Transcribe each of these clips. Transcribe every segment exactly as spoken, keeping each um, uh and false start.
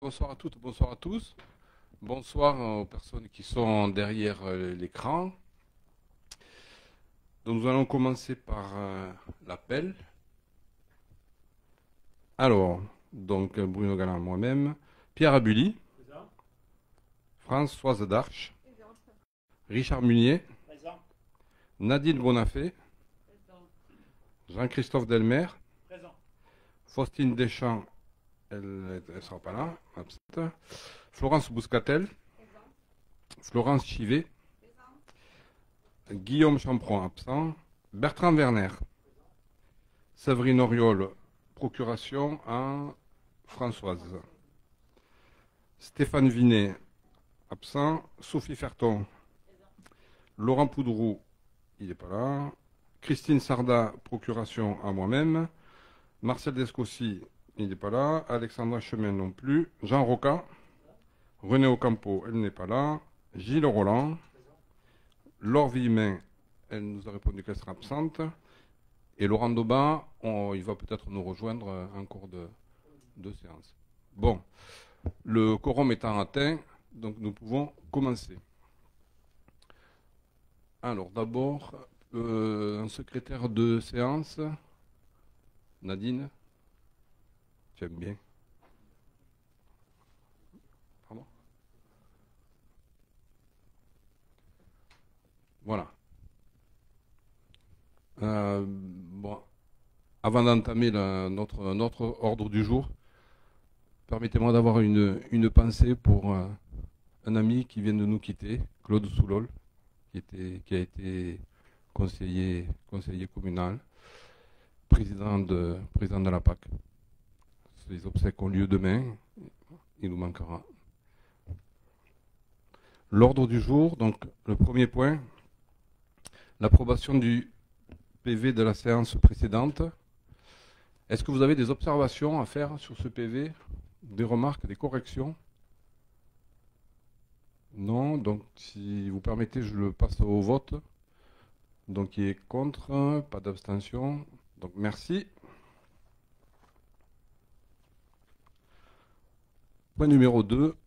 Bonsoir à toutes, bonsoir à tous. Bonsoir aux personnes qui sont derrière euh, l'écran. Donc nous allons commencer par euh, l'appel. Alors, donc Bruno Galland, moi-même, Pierre Abully, Présent. Françoise Darche, Richard Munier, Présent. Nadine Bonafé, Jean-Christophe Delmer, Présent. Faustine Deschamps, elle ne sera pas là, absente. Florence Bouscatel, Florence Chivet, Guillaume Champron, absent. Bertrand Werner, Séverine Oriol, procuration à Françoise. Stéphane Vinet, absent. Sophie Ferton, Laurent Poudroux, il n'est pas là. Christine Sarda, procuration à moi-même. Marcel Descossi, il n'est pas là. Alexandra Chemin non plus. Jean Roca, René Ocampo, elle n'est pas là. Gilles Roland, Laure Villemin, elle nous a répondu qu'elle sera absente. Et Laurent Daubat, on, il va peut-être nous rejoindre en cours de, de séance. Bon, le quorum étant atteint, donc nous pouvons commencer. Alors d'abord, euh, un secrétaire de séance, Nadine, tu aimes bien? Pardon? Voilà. Euh, bon, avant d'entamer notre, notre ordre du jour, permettez-moi d'avoir une, une pensée pour euh, un ami qui vient de nous quitter, Claude Soulol, qui, était, qui a été conseiller, conseiller communal, président de, président de la P A C. Les obsèques ont lieu demain, il nous manquera. L'ordre du jour, donc le premier point, l'approbation du P V de la séance précédente. Est-ce que vous avez des observations à faire sur ce P V? Des remarques, des corrections? Non, donc si vous permettez, je le passe au vote. Donc qui est contre, pas d'abstention. Donc merci. Point numéro deux.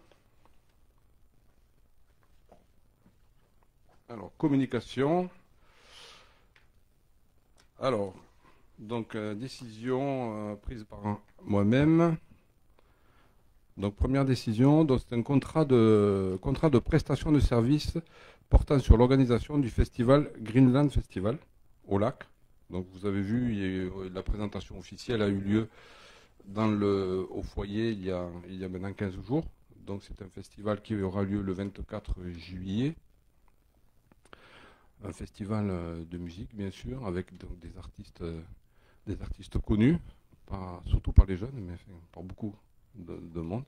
Alors, communication. Alors, donc euh, décision euh, prise par moi-même. Donc première décision, c'est un contrat de, contrat de prestation de services portant sur l'organisation du festival Greenland Festival au lac. Donc vous avez vu, il y a eu, la présentation officielle a eu lieu dans le, au foyer il y, a, il y a maintenant quinze jours. Donc c'est un festival qui aura lieu le vingt-quatre juillet. Un festival de musique bien sûr, avec donc, des, artistes, des artistes connus, pas, surtout par les jeunes, mais par beaucoup de, de monde.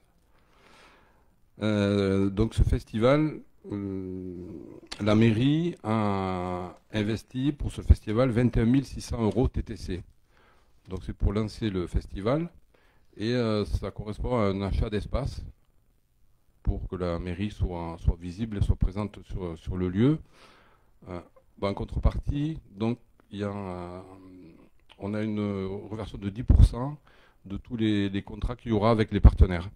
Euh, donc ce festival, euh, la mairie a investi pour ce festival vingt et un mille six cents euros T T C. Donc c'est pour lancer le festival et euh, ça correspond à un achat d'espace pour que la mairie soit, soit visible et soit présente sur, sur le lieu. Euh, ben, en contrepartie, donc il y a, euh, on a une reversion de dix pour cent de tous les, les contrats qu'il y aura avec les partenaires.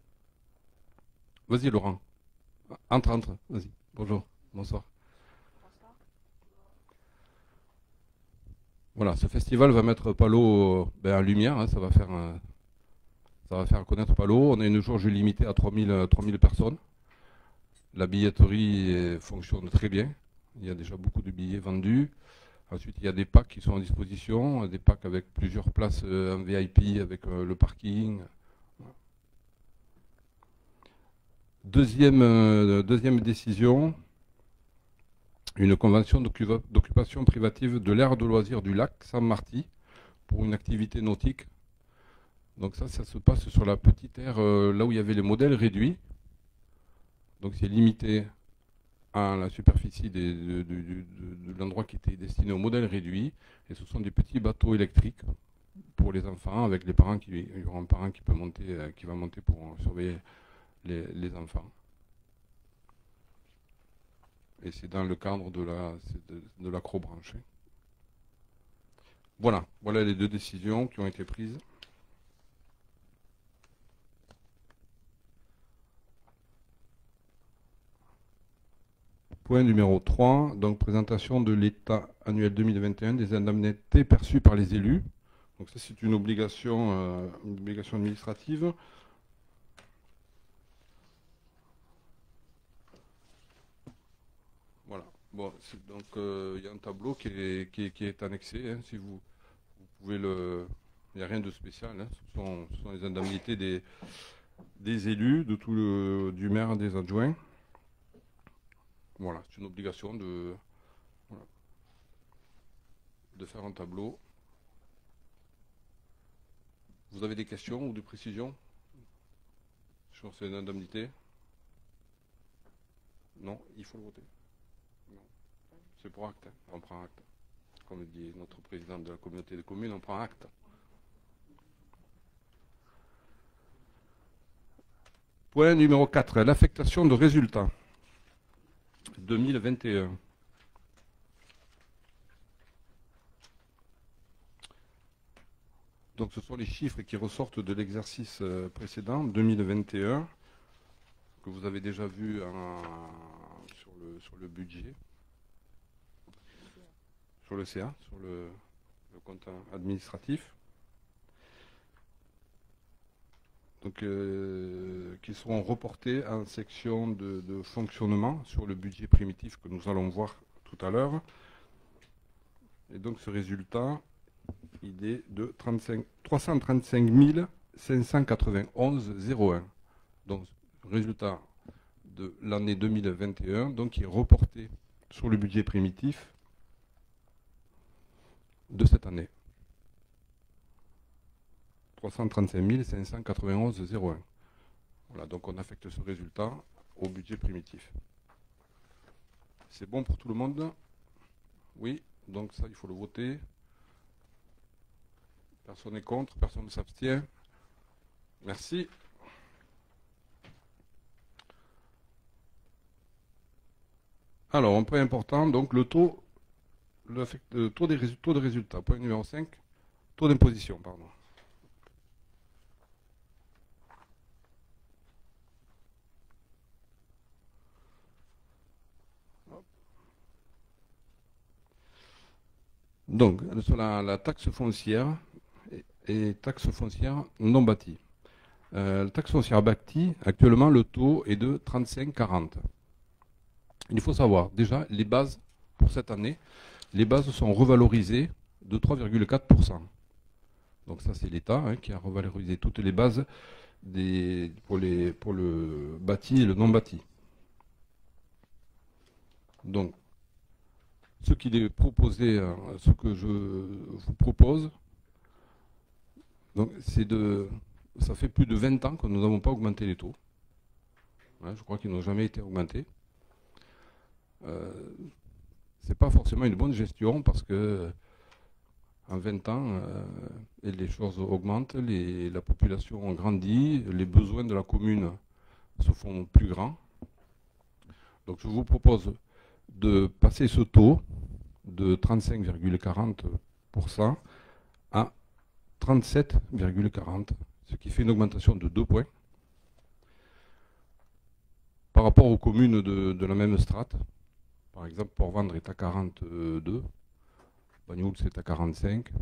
Vas-y Laurent. Entre, entre, vas-y. Bonjour, bonsoir. Bonsoir. Voilà, ce festival va mettre Palau ben, en lumière, hein, ça va faire un, ça va faire connaître Palau. On a une jauge limitée à trois mille personnes. La billetterie fonctionne très bien. Il y a déjà beaucoup de billets vendus. Ensuite, il y a des packs qui sont à disposition, des packs avec plusieurs places en V I P, avec euh, le parking. Deuxième, euh, deuxième décision, une convention d'occupation privative de l'aire de loisirs du lac Saint-Marty pour une activité nautique. Donc ça, ça se passe sur la petite aire, euh, là où il y avait les modèles réduits. Donc c'est limité à la superficie des, de, de, de, de l'endroit qui était destiné aux modèles réduits. Et ce sont des petits bateaux électriques pour les enfants, avec les parents qui, il y aura un parent qui peut monter, euh, qui va monter pour surveiller les, les enfants. Et c'est dans le cadre de la de, de l'acrobranche. Voilà, voilà les deux décisions qui ont été prises. Point numéro trois, donc présentation de l'état annuel deux mille vingt et un des indemnités perçues par les élus. Donc ça c'est une obligation, euh, une obligation administrative. Voilà. Bon, donc euh, il y a un tableau qui est, qui est, qui est annexé. Hein, si vous, vous pouvez le, il n'y a rien de spécial. Hein, ce, sont, ce sont les indemnités des, des élus, de tout le, du maire, des adjoints. Voilà, c'est une obligation de, voilà, de faire un tableau. Vous avez des questions ou des précisions sur ces indemnités? Non, il faut le voter. Non. C'est pour acte, hein. On prend acte. Comme dit notre président de la communauté de communes, on prend acte. Point numéro quatre, l'affectation de résultats deux mille vingt et un. Donc ce sont les chiffres qui ressortent de l'exercice précédent, deux mille vingt et un, que vous avez déjà vu en, sur, le, sur le budget, sur le C A, sur le, le compte administratif. Donc, euh, qui seront reportés en section de, de fonctionnement sur le budget primitif que nous allons voir tout à l'heure. Et donc ce résultat, il est de trois cent trente-cinq mille cinq cent quatre-vingt-onze virgule zéro un. Donc résultat de l'année deux mille vingt et un, donc qui est reporté sur le budget primitif de cette année. trois cent trente-cinq mille cinq cent quatre-vingt-onze virgule zéro un. Voilà, donc on affecte ce résultat au budget primitif. C'est bon pour tout le monde? Oui, donc ça, il faut le voter. Personne n'est contre, personne ne s'abstient. Merci. Alors, un point important, donc le taux, le, le taux, des, taux de résultat. Point numéro cinq, taux d'imposition, pardon. Donc, sur la, la taxe foncière et, et taxe foncière non bâtie. Euh, la taxe foncière bâtie, actuellement, le taux est de trente-cinq virgule quarante. Il faut savoir, déjà, les bases, pour cette année, les bases sont revalorisées de trois virgule quatre pour cent. Donc ça, c'est l'État hein, qui a revalorisé toutes les bases des, pour, les, pour le bâti et le non bâti. Donc, ce qu'il est proposé, ce que je vous propose, c'est de, ça fait plus de vingt ans que nous n'avons pas augmenté les taux. Ouais, je crois qu'ils n'ont jamais été augmentés. Euh, c'est pas forcément une bonne gestion parce que en vingt ans, euh, les choses augmentent, les, la population grandit, les besoins de la commune se font plus grands. Donc je vous propose de passer ce taux de trente-cinq virgule quarante pour cent à trente-sept virgule quarante, ce qui fait une augmentation de deux points par rapport aux communes de, de la même strate. Par exemple, Port-Vendre est à quarante-deux, Bagnoul c'est à quarante-cinq.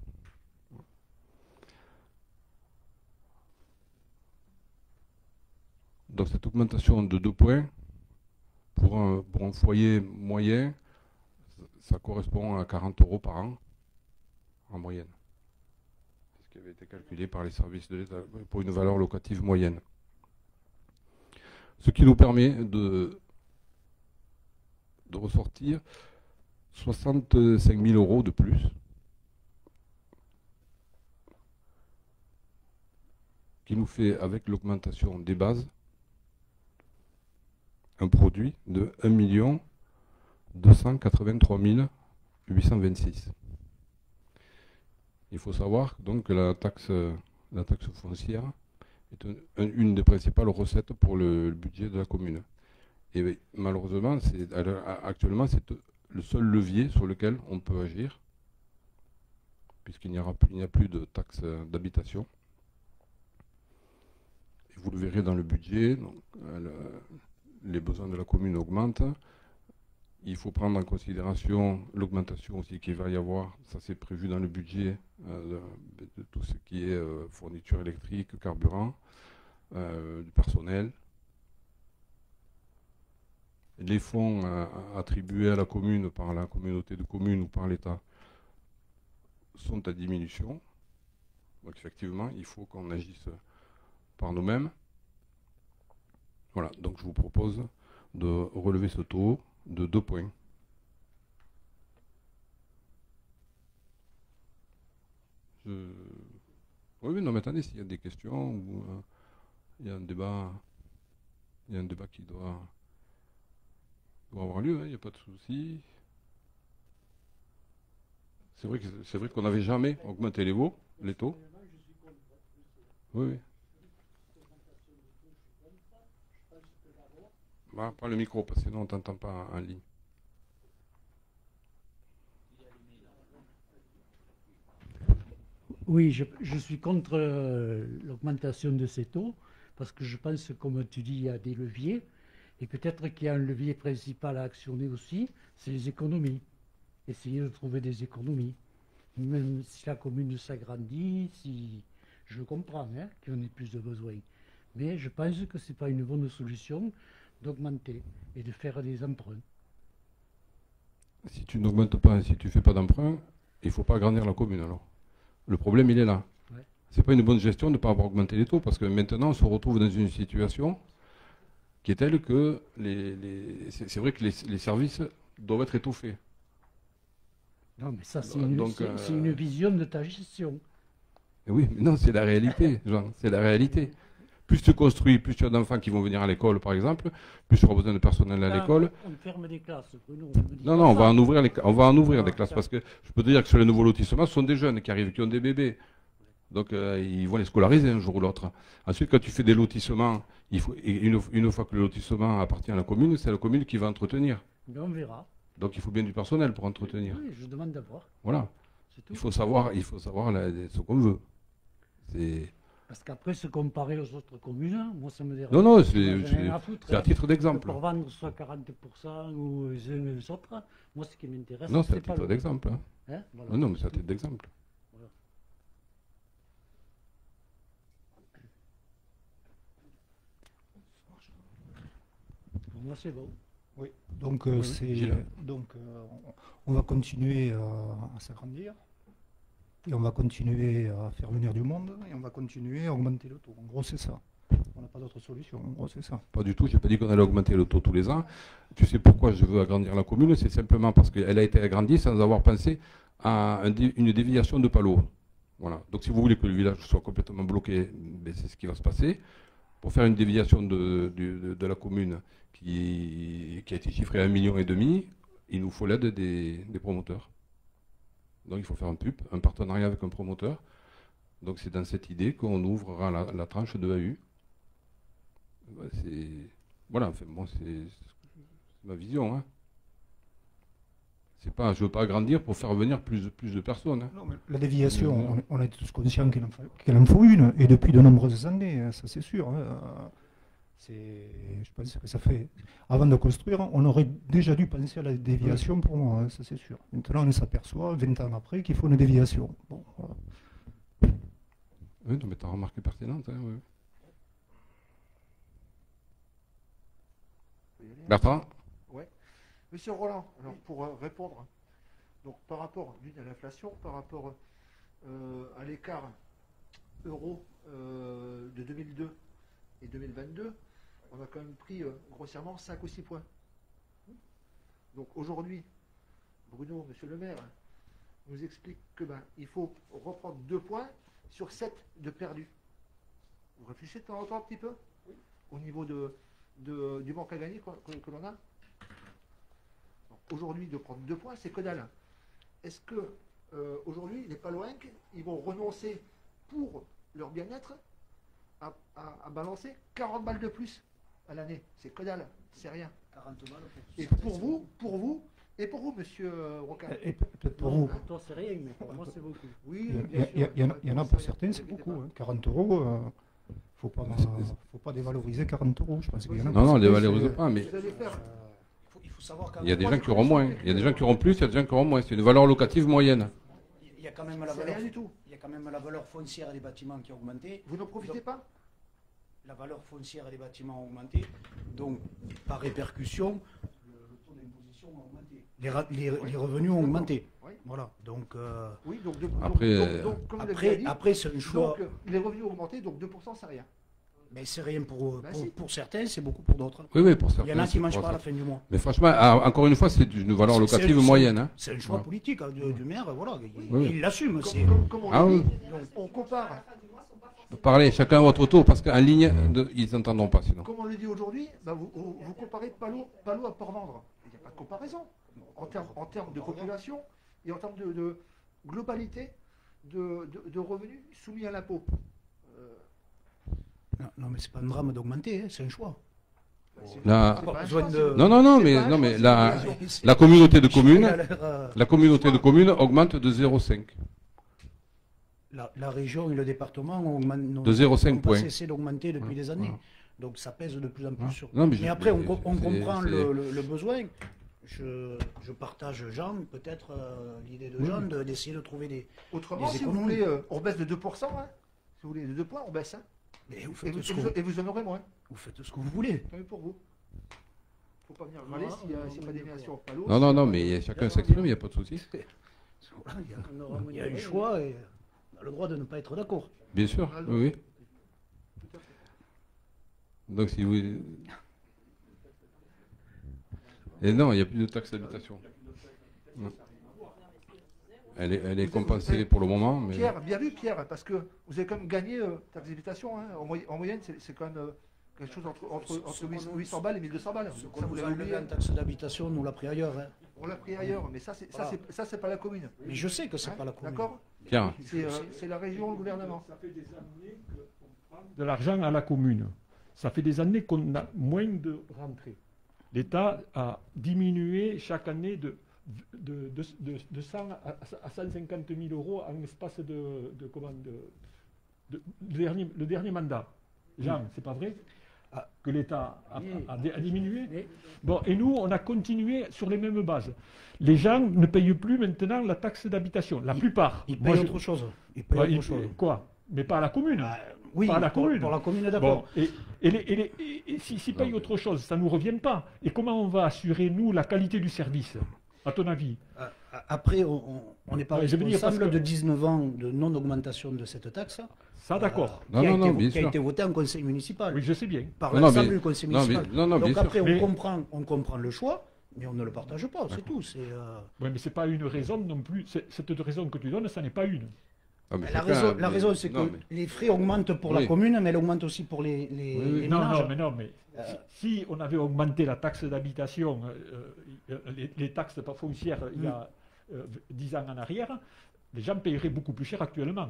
Donc cette augmentation de deux points, pour un, pour un foyer moyen, ça correspond à quarante euros par an, en moyenne. C'est ce qui avait été calculé par les services de l'État pour une valeur locative moyenne. Ce qui nous permet de, de ressortir soixante-cinq mille euros de plus qui nous fait, avec l'augmentation des bases, un produit de un million deux cent quatre-vingt-trois mille huit cent vingt-six. Il faut savoir donc que la taxe, la taxe foncière est un, un, une des principales recettes pour le, le budget de la commune. Et malheureusement, actuellement, c'est le seul levier sur lequel on peut agir, puisqu'il n'y a plus de taxe d'habitation. Et vous le verrez dans le budget, donc, le, les besoins de la commune augmentent. Il faut prendre en considération l'augmentation aussi qu'il va y avoir. Ça, c'est prévu dans le budget euh, de, de tout ce qui est euh, fourniture électrique, carburant, euh, du personnel. Les fonds euh, attribués à la commune par la communauté de communes ou par l'État sont à diminution. Donc effectivement, il faut qu'on agisse par nous-mêmes. Voilà, donc je vous propose de relever ce taux de deux points. Je... Oui, oui, non, mais attendez, s'il y a des questions ou euh, il y a un débat, il y a un débat qui doit, doit avoir lieu, hein, il n'y a pas de souci. C'est vrai que c'est vrai qu'on n'avait jamais augmenté les taux, les taux. Oui, oui. Bah, prends le micro, parce que sinon on ne t'entend pas en ligne. Oui, je, je suis contre euh, l'augmentation de ces taux, parce que je pense, comme tu dis, il y a des leviers, et peut-être qu'il y a un levier principal à actionner aussi, c'est les économies. Essayer de trouver des économies. Même si la commune s'agrandit, si je comprends hein, qu'on ait plus de besoins. Mais je pense que ce n'est pas une bonne solution d'augmenter et de faire des emprunts. Si tu n'augmentes pas, si tu ne fais pas d'emprunt, il ne faut pas agrandir la commune alors. Le problème, il est là. Ouais. Ce n'est pas une bonne gestion de ne pas avoir augmenté les taux, parce que maintenant, on se retrouve dans une situation qui est telle que les, les, c'est vrai que les, les services doivent être étoffés. Non, mais ça, c'est une, euh, une vision de ta gestion. Oui, mais non, c'est la réalité, Jean, c'est la réalité. Plus tu construis, plus tu as d'enfants qui vont venir à l'école, par exemple, plus tu auras besoin de personnel à l'école. On ferme des classes, Bruno. Non, non, on va en ouvrir, les, on va en ouvrir des classes, parce que je peux te dire que sur les nouveaux lotissements, ce sont des jeunes qui arrivent, qui ont des bébés. Donc, euh, ils vont les scolariser un jour ou l'autre. Ensuite, quand tu fais des lotissements, il faut, une, une fois que le lotissement appartient à la commune, c'est la commune qui va entretenir. Mais on verra. Donc, il faut bien du personnel pour entretenir. Oui, je demande d'abord. Voilà. Il faut savoir, il faut savoir la, ce qu'on veut. C'est... Parce qu'après, se comparer aux autres communes, moi, ça me dérange. Non, non, c'est à titre d'exemple. Pour vendre soit quarante pour cent ou les autres, moi, ce qui m'intéresse, non, c'est à titre d'exemple. Hein. Hein voilà. Non, non, mais c'est à titre d'exemple. Voilà. Pour moi, c'est bon. Oui, donc, euh, oui, donc euh, on va continuer euh, à s'agrandir. Et on va continuer à faire venir du monde et on va continuer à augmenter le taux. En gros, c'est ça. On n'a pas d'autre solution. En gros, c'est ça. Pas du tout. Je n'ai pas dit qu'on allait augmenter le taux tous les ans. Tu sais pourquoi je veux agrandir la commune? C'est simplement parce qu'elle a été agrandie sans avoir pensé à un dé, une déviation de Palot. Voilà. Donc, si vous voulez que le village soit complètement bloqué, ben, c'est ce qui va se passer. Pour faire une déviation de, de, de, de la commune qui, qui a été chiffrée à un million et demi, il nous faut l'aide des, des promoteurs. Donc il faut faire un P U P, un partenariat avec un promoteur. Donc c'est dans cette idée qu'on ouvrira la, la tranche de A U. Voilà, enfin, bon, c'est ma vision. Hein. C'est pas, je ne veux pas agrandir pour faire venir plus, plus de personnes. Hein. Non, mais la déviation, euh, on, on est tous conscients qu'il en, qu'il en faut une, et depuis de nombreuses années, ça c'est sûr. Hein. Je pense que ça fait... Avant de construire, on aurait déjà dû penser à la déviation pour moi, hein, ça c'est sûr. Maintenant, on s'aperçoit, vingt ans après, qu'il faut une déviation. Bon, voilà. Oui, non, mais tu as remarqué pertinente. Hein, oui. Bertrand? Oui. Monsieur Roland, alors pour euh, répondre, donc par rapport à l'inflation, par rapport euh, à l'écart euro euh, de deux mille deux et deux mille vingt-deux, on a quand même pris euh, grossièrement cinq ou six points. Donc aujourd'hui, Bruno, monsieur le maire, nous explique que ben, il faut reprendre deux points sur sept de perdus. Vous réfléchissez de temps en temps un petit peu oui. Au niveau de, de, du manque à gagner que, que l'on a. Aujourd'hui, de prendre deux points, c'est que dalle. Est-ce que euh, aujourd'hui, les Palouinques, ils vont renoncer pour leur bien-être à, à, à balancer quarante balles de plus à l'année? C'est que dalle, c'est rien. quarante balles et pour vous, pour vous, et pour vous, monsieur Roca. Et peut-être pour vous. Pour toi, c'est rien, mais pour moi, c'est beaucoup. Oui, il y, y, y, y, y en a pour certains, c'est beaucoup. Hein. quarante euros, euh, faut pas, euh, faut pas dévaloriser quarante euros. Je pense qu'il y en a non, non, dévalorise pas, mais. Vous allez faire. Il faut savoir qu'en Il y a des Corse, gens qui auront moins. Il y a des gens qui auront plus, il y a des gens qui auront moins. C'est une valeur locative moyenne. il y a quand même la C'est valeur, rien du tout. il y a quand même la valeur foncière des bâtiments qui a augmenté. Vous n'en profitez pas? La valeur foncière des bâtiments a augmenté, donc par répercussion, le, le taux d'imposition a augmenté. Les, ra- les, les revenus ont augmenté. Oui. Voilà. Donc euh, Oui, donc, de- Après, donc, euh, donc, donc, comme vous l'avez après, dit, après c'est un choix. donc, euh, les revenus ont augmenté, donc deux pour cent c'est rien. Mais c'est rien pour, Bah pour, si. pour certains, c'est beaucoup pour d'autres. Oui, oui, pour Il y en certains. a c'est qui ne mangent pour pas à la ça. fin du mois. Mais franchement, ah, encore une fois, c'est une valeur C'est- locative c'est- moyenne. Hein. C'est un choix Ouais. politique hein, du, du maire, voilà. Il, Oui. il l'assume. Comme, c'est- comme- comme on Ah le oui. dit, donc, on compare, Parlez chacun à votre tour, parce qu'en ligne, de- ils n'entendront pas sinon. comme on le dit aujourd'hui, bah, vous, vous, vous comparez Palo, Palo à Port-Vendre. Il n'y a pas de comparaison. En termes, en termes de population et en termes de, de globalité de, de- de revenus soumis à l'impôt. Euh, Non, non, mais c'est pas un drame d'augmenter, hein, c'est un choix. c'est- Là- c'est Pas pas un besoin choix, de- c'est- Non, non, non, c'est mais, pas un non, choix, mais c'est la, une obligation. la communauté de Il a communes, l'air, euh, la communauté de communes augmente de zéro virgule cinq. La, la région et le département ont augmenté. n'ont- De zéro virgule cinq n'ont pas points. cessé d'augmenter depuis Ouais, des années. voilà. Donc ça pèse de plus en plus Ouais. sur. Non, mais mais je- après, on, mais co- on c'est- comprend c'est- le, le- le besoin. Je, je partage Jean, peut-être euh, l'idée de Jean de- d'essayer de trouver des. Autrement, des si vous économies. voulez, euh, on baisse de deux pour cent. Hein. Si vous voulez, de deux points, on baisse. Hein. Mais vous Et, faites, vous, ce et que vous- vous, et vous en aurez moins. vous faites ce que vous voulez. Tant mieux pour vous. Faut pas venir râler s'il n'y a, s'il y a pas d'émulation à Palo. Non, non, non, mais chacun s'exprime, il n'y a pas de souci. Voilà, il y a, il y a un choix et on a le droit de ne pas être d'accord. Bien sûr, oui, oui. Tout à fait. Donc si vous... Et non, il n'y a plus de taxe d'habitation. Non. Elle est, elle est compensée pour le moment, mais... Pierre, bien vu Pierre, parce que vous avez quand même gagné euh, taxe d'habitation. Hein. En, moy- en moyenne, c'est c'est quand même euh, quelque chose entre, entre, entre huit cents balles et mille deux cents balles. Ce Ça, qu'on vous nous a l'avez enlevé oublié. en taxe d'habitation, on nous l'a pris ailleurs. hein. On l'a pris ailleurs, mais ça, c'est ça, Voilà. c'est- ça, c'est pas la commune. Mais je sais que c'est Hein, pas la commune. D'accord. Tiens, C'est euh, c'est la région, le gouvernement. Ça fait des années qu'on prend de l'argent à la commune. Ça fait des années qu'on a moins de rentrées. L'État a diminué chaque année de, de, de, de, de cent à, à cent cinquante mille euros en espace de, de, comment, de, de- le, dernier, le dernier mandat. Jean, c'est pas vrai Ah. que l'État a, Oui. a- a diminué. Mais Bon, et nous, on a continué sur les mêmes bases. Les gens ne payent plus maintenant la taxe d'habitation, la Ils- plupart. Ils Moi, payent je- autre chose. Ils payent Ouais, autre ils- chose. Quoi? Mais pas à la commune. Ah, oui, Pas à la pour, commune. pour la commune, Bon, d'accord. et, et, les- et les- et- et si- s'ils payent autre chose, ça ne nous revient pas. Et comment on va assurer, nous, la qualité du service, à ton avis? Ah, ah, Après, on on- on n'est pas Ouais, je veux dire, parce responsable que- de dix-neuf ans de non-augmentation de cette taxe. Ça, d'accord. euh, Non, qui a non, été non, vo- bien qui a sûr. été voté en conseil municipal. Oui, je sais bien. Par Non, non, l'ensemble mais- du conseil non, mais- municipal. non, non, bien Donc sûr. après, on, Mais- comprend, on comprend le choix, mais on ne le partage pas, c'est tout. C'est, euh, Oui, mais ce n'est pas une raison non plus. C'est- Cette raison que tu donnes, ça n'est pas une. Ah, mais La chacun- raison, la mais- raison, c'est non, que mais- les frais augmentent pour la Oui. commune, mais elles augmentent aussi pour les, les, Oui, oui. les Non, ménages. non, mais non, mais Euh, si, si on avait augmenté la taxe d'habitation, euh, euh, les, les taxes pas foncières il y a euh, dix ans en arrière, les gens paieraient beaucoup plus cher actuellement.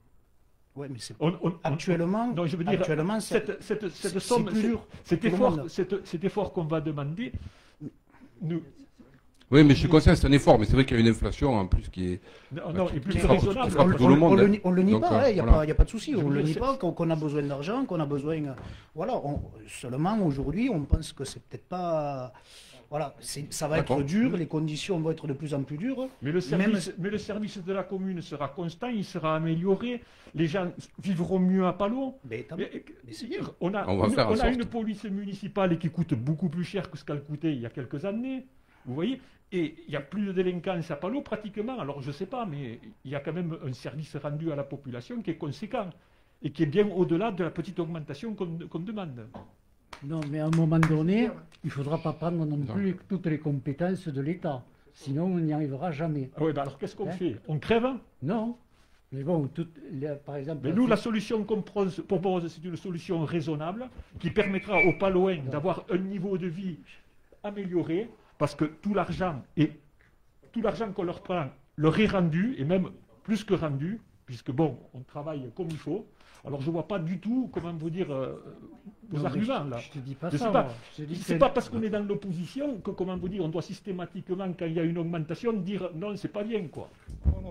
Ouais, mais c'est On- on- on- actuellement, non, je veux dire, actuellement, c'est- cette, cette, cette c'est- somme, c'est plus c'est- dur cet pour tout le effort, monde. cet, cet effort qu'on va demander, nous, Oui, mais je suis conscient, c'est un effort, mais c'est vrai qu'il y a une inflation en plus qui est... non, non, est plus qui que frappe- qui raisonnable. frappe on, tout le on- monde, on le hein. nie- on le nie Donc, pas, euh, il n'y a, voilà. pas- y a pas de souci, Je on veux le dire, nie c'est- pas, qu'on qu'on a besoin d'argent, qu'on a besoin... euh, Voilà, on- seulement aujourd'hui, on pense que c'est peut-être pas... Voilà, c'est- ça va être D'accord. dur, les conditions vont être de plus en plus dures. Mais le, Même- service, mais le service de la commune sera constant, il sera amélioré, les gens vivront mieux à Palo. Mais, tant- Mais, mais c'est bien. on a, On va une, faire en on a sorte. une police municipale qui coûte beaucoup plus cher que ce qu'elle coûtait il y a quelques années, vous voyez, et il n'y a plus de délinquance à Palo pratiquement. Alors je ne sais pas, mais il y a quand même un service rendu à la population qui est conséquent et qui est bien au-delà de la petite augmentation qu'on qu'on demande. non, mais à un moment donné, il ne faudra pas prendre non Non. plus toutes les compétences de l'État. Sinon, on n'y arrivera jamais. Ah ouais, ben alors qu'est-ce qu'on Hein fait? On crève? Non. Mais bon, toutes les- par exemple... Mais nous, la solution qu'on propose, propose, c'est une solution raisonnable qui permettra aux Paloins d'avoir un niveau de vie amélioré parce que tout l'argent et tout l'argent qu'on leur prend leur est rendu et même plus que rendu puisque bon, on travaille comme il faut. Alors je vois pas du tout comment vous dire euh, vos Non, mais arguments là. Je te dis pas Je ça. sais pas. moi. Je te dis C'est que- pas parce qu'on est dans l'opposition que comment vous dire on doit systématiquement quand il y a une augmentation dire non c'est pas bien quoi. Non, non,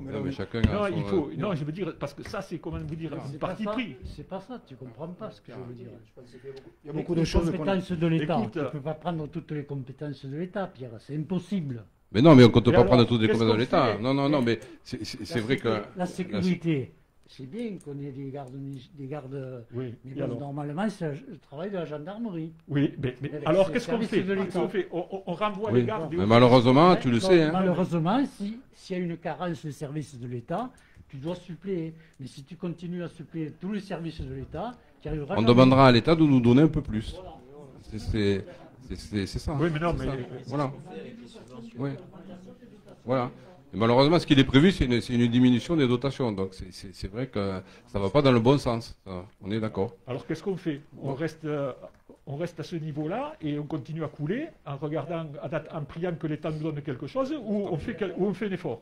mais Non, là, mais on- chacun a Non, son, il faut, euh, non, je veux dire, parce que ça, c'est comment vous dire, un C'est pas parti ça, pris. c'est pas ça, tu comprends pas ce que je veux dire. je pense qu'il y a beaucoup- il y a Les- beaucoup les de choses qu'on a- compétences de l'État, Écoute, tu ne peux pas prendre toutes les compétences de l'État, Pierre, c'est impossible. Mais non, mais on ne compte Et pas alors, prendre toutes les qu'est-ce commandes de qu'on l'État. fait Non, non, non, mais c'est c'est- c'est La vrai sécu- que. La sécurité, c'est bien qu'on ait des gardes, muni- des gardes Oui, mais et bon, alors normalement, c'est le travail de la gendarmerie. Oui, mais, mais Avec alors ces qu'est-ce qu'on services fait de l'État. Qu'est-ce qu'on fait on, on- on renvoie Oui. les gardes. des Mais hauts- malheureusement, tu le Bon, sais. Hein. Malheureusement, si- s'il y a une carence des services de l'État, tu dois suppléer. Mais si tu continues à suppléer tous les services de l'État, tu arriveras On jamais. demandera à l'État de nous donner un peu plus. C'est- C'est c'est- c'est- c'est ça. Oui, mais non, C'est mais ça. Voilà. Oui. Voilà. Et malheureusement, ce qui est prévu, c'est une, c'est une diminution des dotations. Donc c'est- c'est c'est vrai que ça ne va pas dans le bon sens. Ça, on est d'accord. alors qu'est-ce qu'on fait On reste, euh, on reste à ce niveau-là et on continue à couler en regardant, en, en priant que l'État nous donne quelque chose, ou on fait, quel- ou on fait un effort.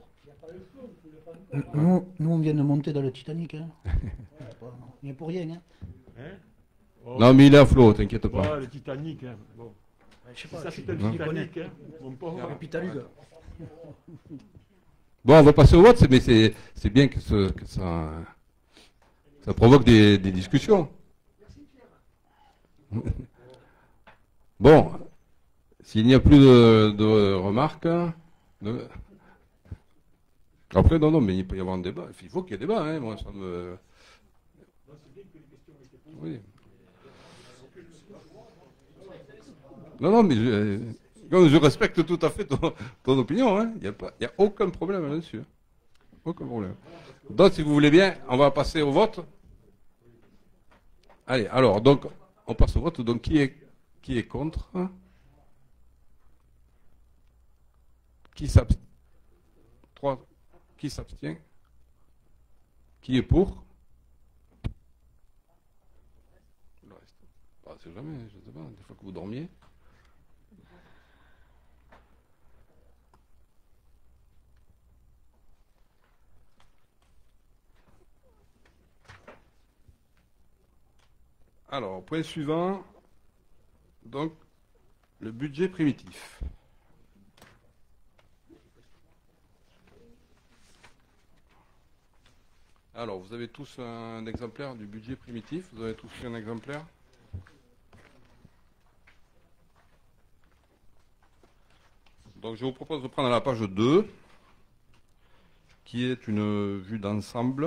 Nous, nous, on vient de monter dans le Titanic. Hein. Il n'y a pour rien. Hein. Hein Oh, Non, mais il est à flot, t'inquiète pas. ouais, le Titanic. Hein. Bon. Je sais Si pas, ça, tu- c'est un tu les Titanic. connais. Hein. Mon pauvre. Le Pitalugue. Bon, on va passer au vote, c'est- mais c'est c'est bien que, ce- que ça, ça provoque des, des discussions. Bon, s'il n'y a plus de, de remarques, de- après, non, non, mais il peut y avoir un débat. Il faut qu'il y ait débat, hein, moi, ça me... Oui. Non, non, mais je, comme je respecte tout à fait ton, ton opinion, hein. Il n'y a, pas- il y a aucun problème là-dessus. Aucun problème. Donc, si vous voulez bien, on va passer au vote. Allez, alors, donc, on passe au vote. Donc, qui est, qui est contre? Qui s'abstient? Trois. Qui s'abstient? Qui est pour? Le reste. Bah, c'est jamais, je ne sais pas, des fois que vous dormiez. Alors, point suivant, donc, le budget primitif. Alors, vous avez tous un exemplaire du budget primitif, vous avez tous pris un exemplaire? Donc, je vous propose de prendre la page deux, qui est une vue d'ensemble.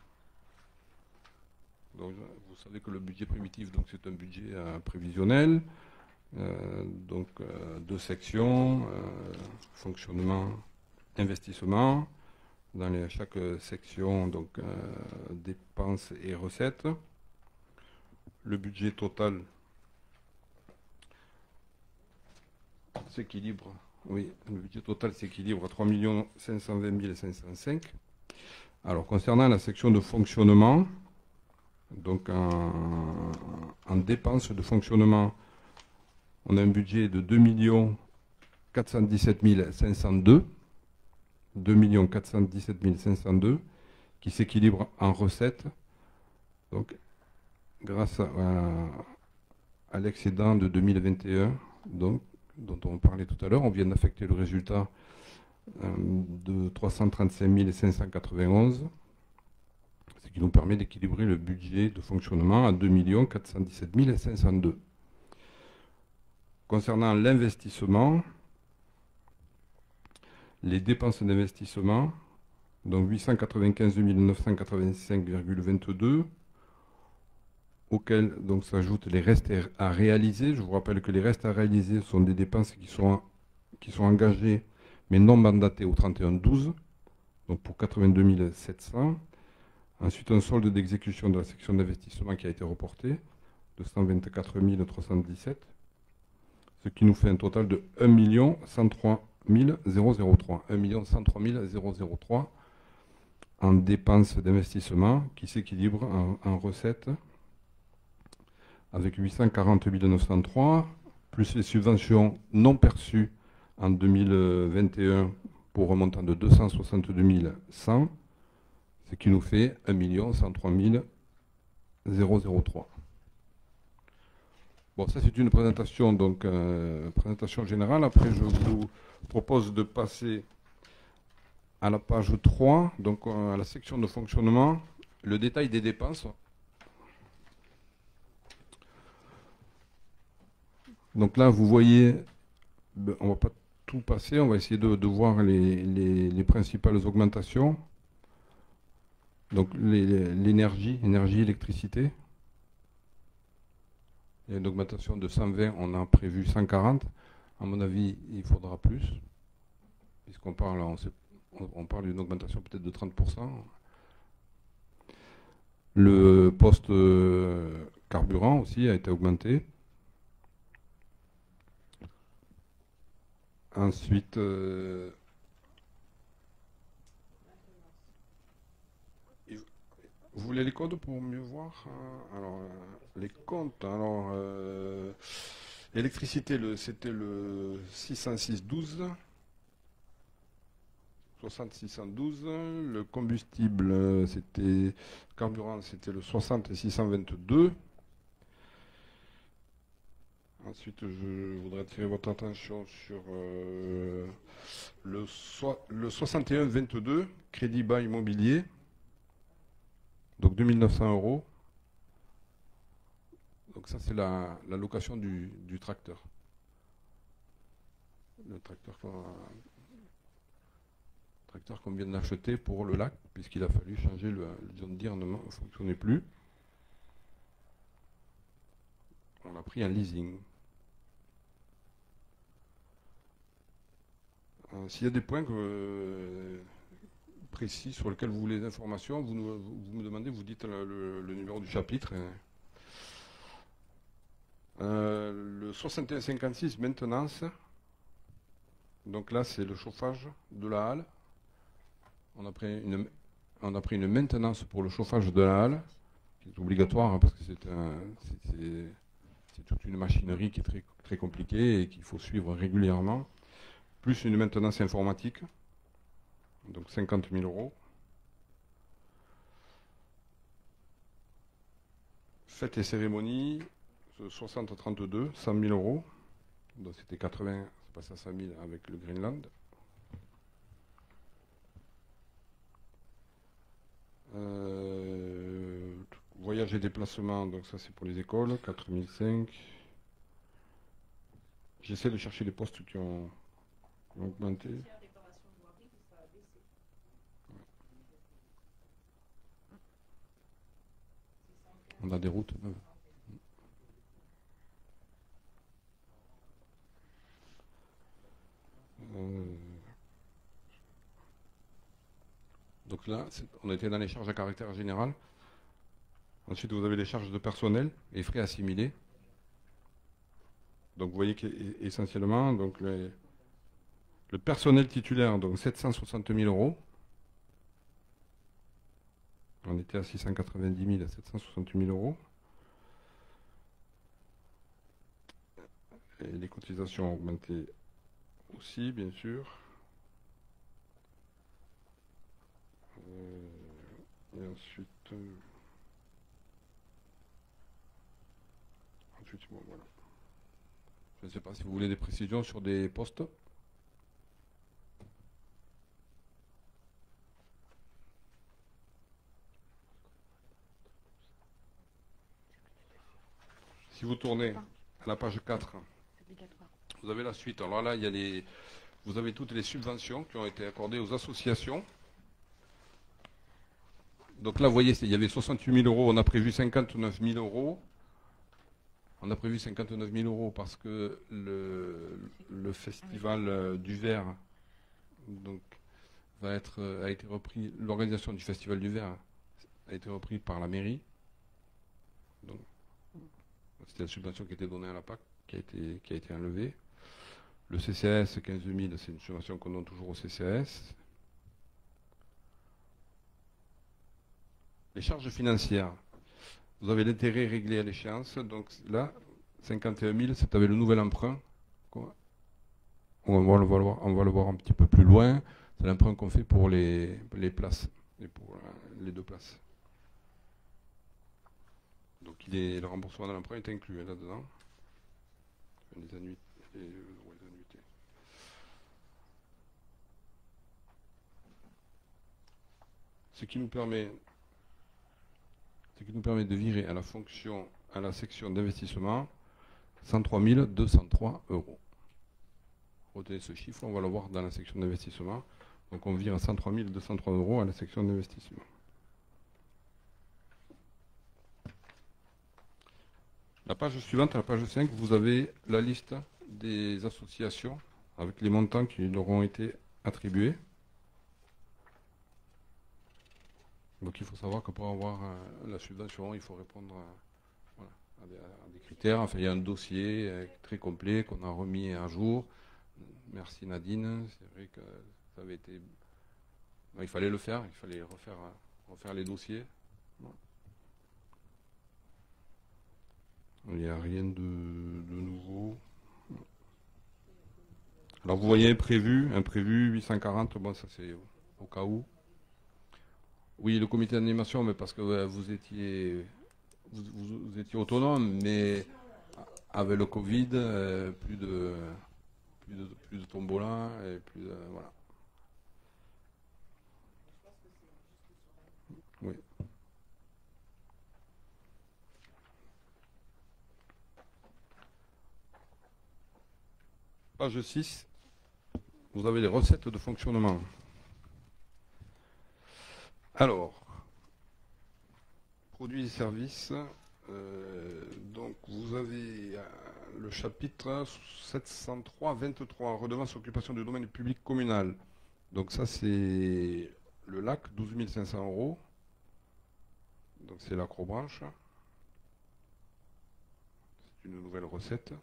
Donc, vous savez que le budget primitif, donc, c'est un budget euh, prévisionnel. Euh, donc, euh, deux sections, euh, fonctionnement, investissement. Dans les, chaque section, donc, euh, dépenses et recettes. Le budget total s'équilibre. Oui, le budget total s'équilibre à trois millions cinq cent vingt mille cinq cent cinq. Alors, concernant la section de fonctionnement, donc en, en dépenses de fonctionnement, on a un budget de deux millions quatre cent dix-sept mille cinq cent deux. deux millions quatre cent dix-sept mille cinq cent deux, qui s'équilibre en recettes. Donc, grâce à, à, à l'excédent de deux mille vingt et un, donc, dont on parlait tout à l'heure, on vient d'affecter le résultat euh, de trois cent trente-cinq mille cinq cent quatre-vingt-onze, ce qui nous permet d'équilibrer le budget de fonctionnement à deux millions quatre cent dix-sept mille cinq cent deux. Concernant l'investissement, les dépenses d'investissement, donc huit cent quatre-vingt-quinze mille neuf cent quatre-vingt-cinq virgule vingt-deux, auxquels donc s'ajoutent les restes à réaliser. Je vous rappelle que les restes à réaliser sont des dépenses qui sont, qui sont engagées mais non mandatées au trente et un douze, donc pour quatre-vingt-deux mille sept cents. Ensuite, un solde d'exécution de la section d'investissement qui a été reporté de cent vingt-quatre mille trois cent dix-sept, ce qui nous fait un total de un million cent trois mille trois. un million cent trois mille trois en dépenses d'investissement qui s'équilibre en, en recettes avec huit cent quarante mille neuf cent trois, plus les subventions non perçues en deux mille vingt et un pour un montant de deux cent soixante-deux mille cent, ce qui nous fait un million cent trois mille trois. Bon, ça c'est une présentation, donc euh, présentation générale. Après, je vous propose de passer à la page trois, donc à la section de fonctionnement, le détail des dépenses. Donc là, vous voyez, on ne va pas tout passer, on va essayer de, de voir les, les, les principales augmentations. Donc l'énergie, énergie, électricité. Il y a une augmentation de cent vingt, on a prévu cent quarante. À mon avis, il faudra plus, puisqu'on parle, on, sait, on parle d'une augmentation peut-être de trente pour cent. Le poste euh, carburant aussi a été augmenté. Ensuite, euh, vous voulez les codes pour mieux voir? Alors, euh, les comptes, alors, euh, électricité, c'était le six cent six douze, soixante six cent douze, le combustible, c'était, carburant, c'était le soixante six cent vingt-deux. Ensuite, je voudrais attirer votre attention sur euh, le, so le soixante et un vingt-deux, crédit bas immobilier, donc deux mille neuf cents euros. Donc ça, c'est la, la location du, du tracteur. Le tracteur qu'on tracteur qu'on vient d'acheter pour le lac, puisqu'il a fallu changer le, le John Deere, ne fonctionnait plus. On a pris un leasing. Euh, S'il y a des points que, euh, précis sur lesquels vous voulez des informations, vous, nous, vous, vous me demandez, vous dites le, le, le numéro du chapitre. Et, euh, le soixante et un cinquante-six, maintenance. Donc là, c'est le chauffage de la halle. On a pris une, on a pris une maintenance pour le chauffage de la halle, qui est obligatoire, hein, parce que c'est un, c'est toute une machinerie qui est très, très compliquée et qu'il faut suivre régulièrement. Plus une maintenance informatique, donc cinquante mille euros. Fêtes et cérémonies, soixante trente-deux, cent mille euros. Donc c'était quatre-vingts, c'est passé à cent mille avec le Greenland. Euh, voyage et déplacement, donc ça c'est pour les écoles, quatre mille cinq. J'essaie de chercher les postes qui ont, qui ont augmenté. On a des routes neuves. Euh, donc là, on a été dans les charges à caractère général. Ensuite, vous avez les charges de personnel et frais assimilés. Donc vous voyez qu'essentiellement, donc les, le personnel titulaire, donc sept cent soixante mille euros. On était à six cent quatre-vingt-dix mille, à sept cent soixante mille euros. Et les cotisations ont augmenté aussi, bien sûr. Euh, et ensuite, euh, ensuite, bon, voilà. Je ne sais pas si vous voulez des précisions sur des postes. Si vous tournez à la page quatre, vous avez la suite. Alors là, il y a les, vous avez toutes les subventions qui ont été accordées aux associations. Donc là, vous voyez, il y avait soixante-huit mille euros, on a prévu cinquante-neuf mille euros. On a prévu cinquante-neuf mille euros parce que le, le festival du verre donc, va être, a été repris, l'organisation du festival du verre a été reprise par la mairie. Donc, c'était la subvention qui était donnée à la P A C qui a été, qui a été enlevée. Le C C A S, quinze mille, c'est une subvention qu'on donne toujours au C C A S. Les charges financières. Vous avez l'intérêt réglé à l'échéance. Donc là, cinquante et un mille, c'est avec le nouvel emprunt. On va le voir, on va le voir un petit peu plus loin. C'est l'emprunt qu'on fait pour les, les places, et pour les deux places. Donc il est, le remboursement de l'emprunt est inclus là-dedans. Les annuités. Les, les annuités. ce qui nous permet, ce qui nous permet de virer à la fonction, à la section d'investissement, cent trois mille deux cent trois euros. Retenez ce chiffre, on va le voir dans la section d'investissement. Donc on vire à cent trois mille deux cent trois euros à la section d'investissement. La page suivante, la page cinq, vous avez la liste des associations avec les montants qui leur ont été attribués. Donc il faut savoir que pour avoir euh, la subvention, il faut répondre à, voilà, à, des, à des critères. Enfin, il y a un dossier euh, très complet qu'on a remis à jour. Merci Nadine, c'est vrai que ça avait été... Ben, il fallait le faire, il fallait refaire, refaire les dossiers. Il n'y a rien de, de nouveau. Alors vous voyez prévu, imprévu huit cent quarante, bon ça c'est au cas où. Oui, le comité d'animation, mais parce que ouais, vous étiez vous, vous, vous étiez autonome, mais avec le Covid, euh, plus de plus de plus de tombola et plus de voilà. Oui. Page six, vous avez les recettes de fonctionnement. Alors, produits et services, euh, donc vous avez euh, le chapitre sept cent trois vingt-trois, redevance occupation du domaine public communal. Donc ça c'est le lac, douze mille cinq cents euros. Donc c'est l'acrobranche. C'est une nouvelle recette.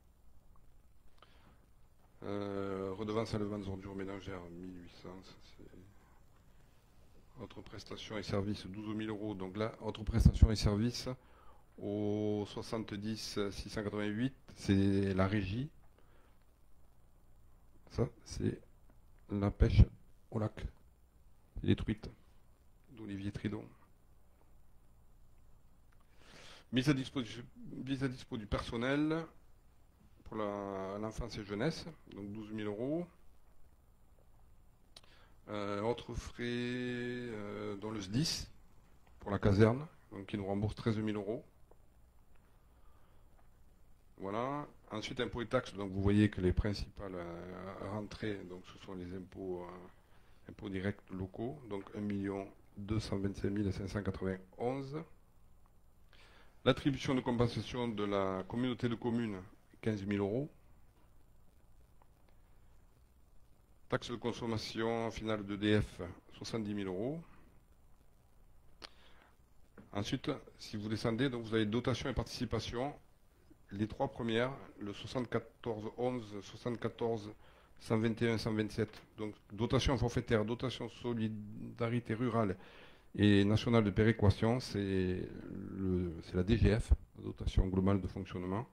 Euh, redevance à levant des ordures ménagères, mille huit cents, c'est... Autres prestations et services, douze mille euros. Donc là, autres prestations et services, au soixante-dix six cent quatre-vingt-huit, c'est la régie. Ça, c'est la pêche au lac. Les truites d'Olivier Tridon. Mise à disposition, mise à dispo du personnel pour l'enfance et jeunesse, donc douze mille euros. Euh, autres frais euh, dans le S D I S pour la caserne, donc qui nous rembourse treize mille euros. Voilà. Ensuite, impôts et taxes, donc vous voyez que les principales euh, rentrées, donc ce sont les impôts, euh, impôts directs locaux, donc un million deux cent vingt-cinq mille cinq cent quatre-vingt-onze. L'attribution de compensation de la communauté de communes, quinze mille euros. Taxe de consommation finale d'E D F, soixante-dix mille euros. Ensuite, si vous descendez, donc vous avez dotation et participation. Les trois premières, le soixante-quatorze onze, soixante-quatorze cent vingt et un, cent vingt-sept. Donc dotation forfaitaire, dotation solidarité rurale et nationale de péréquation, c'est la D G F, la dotation globale de fonctionnement.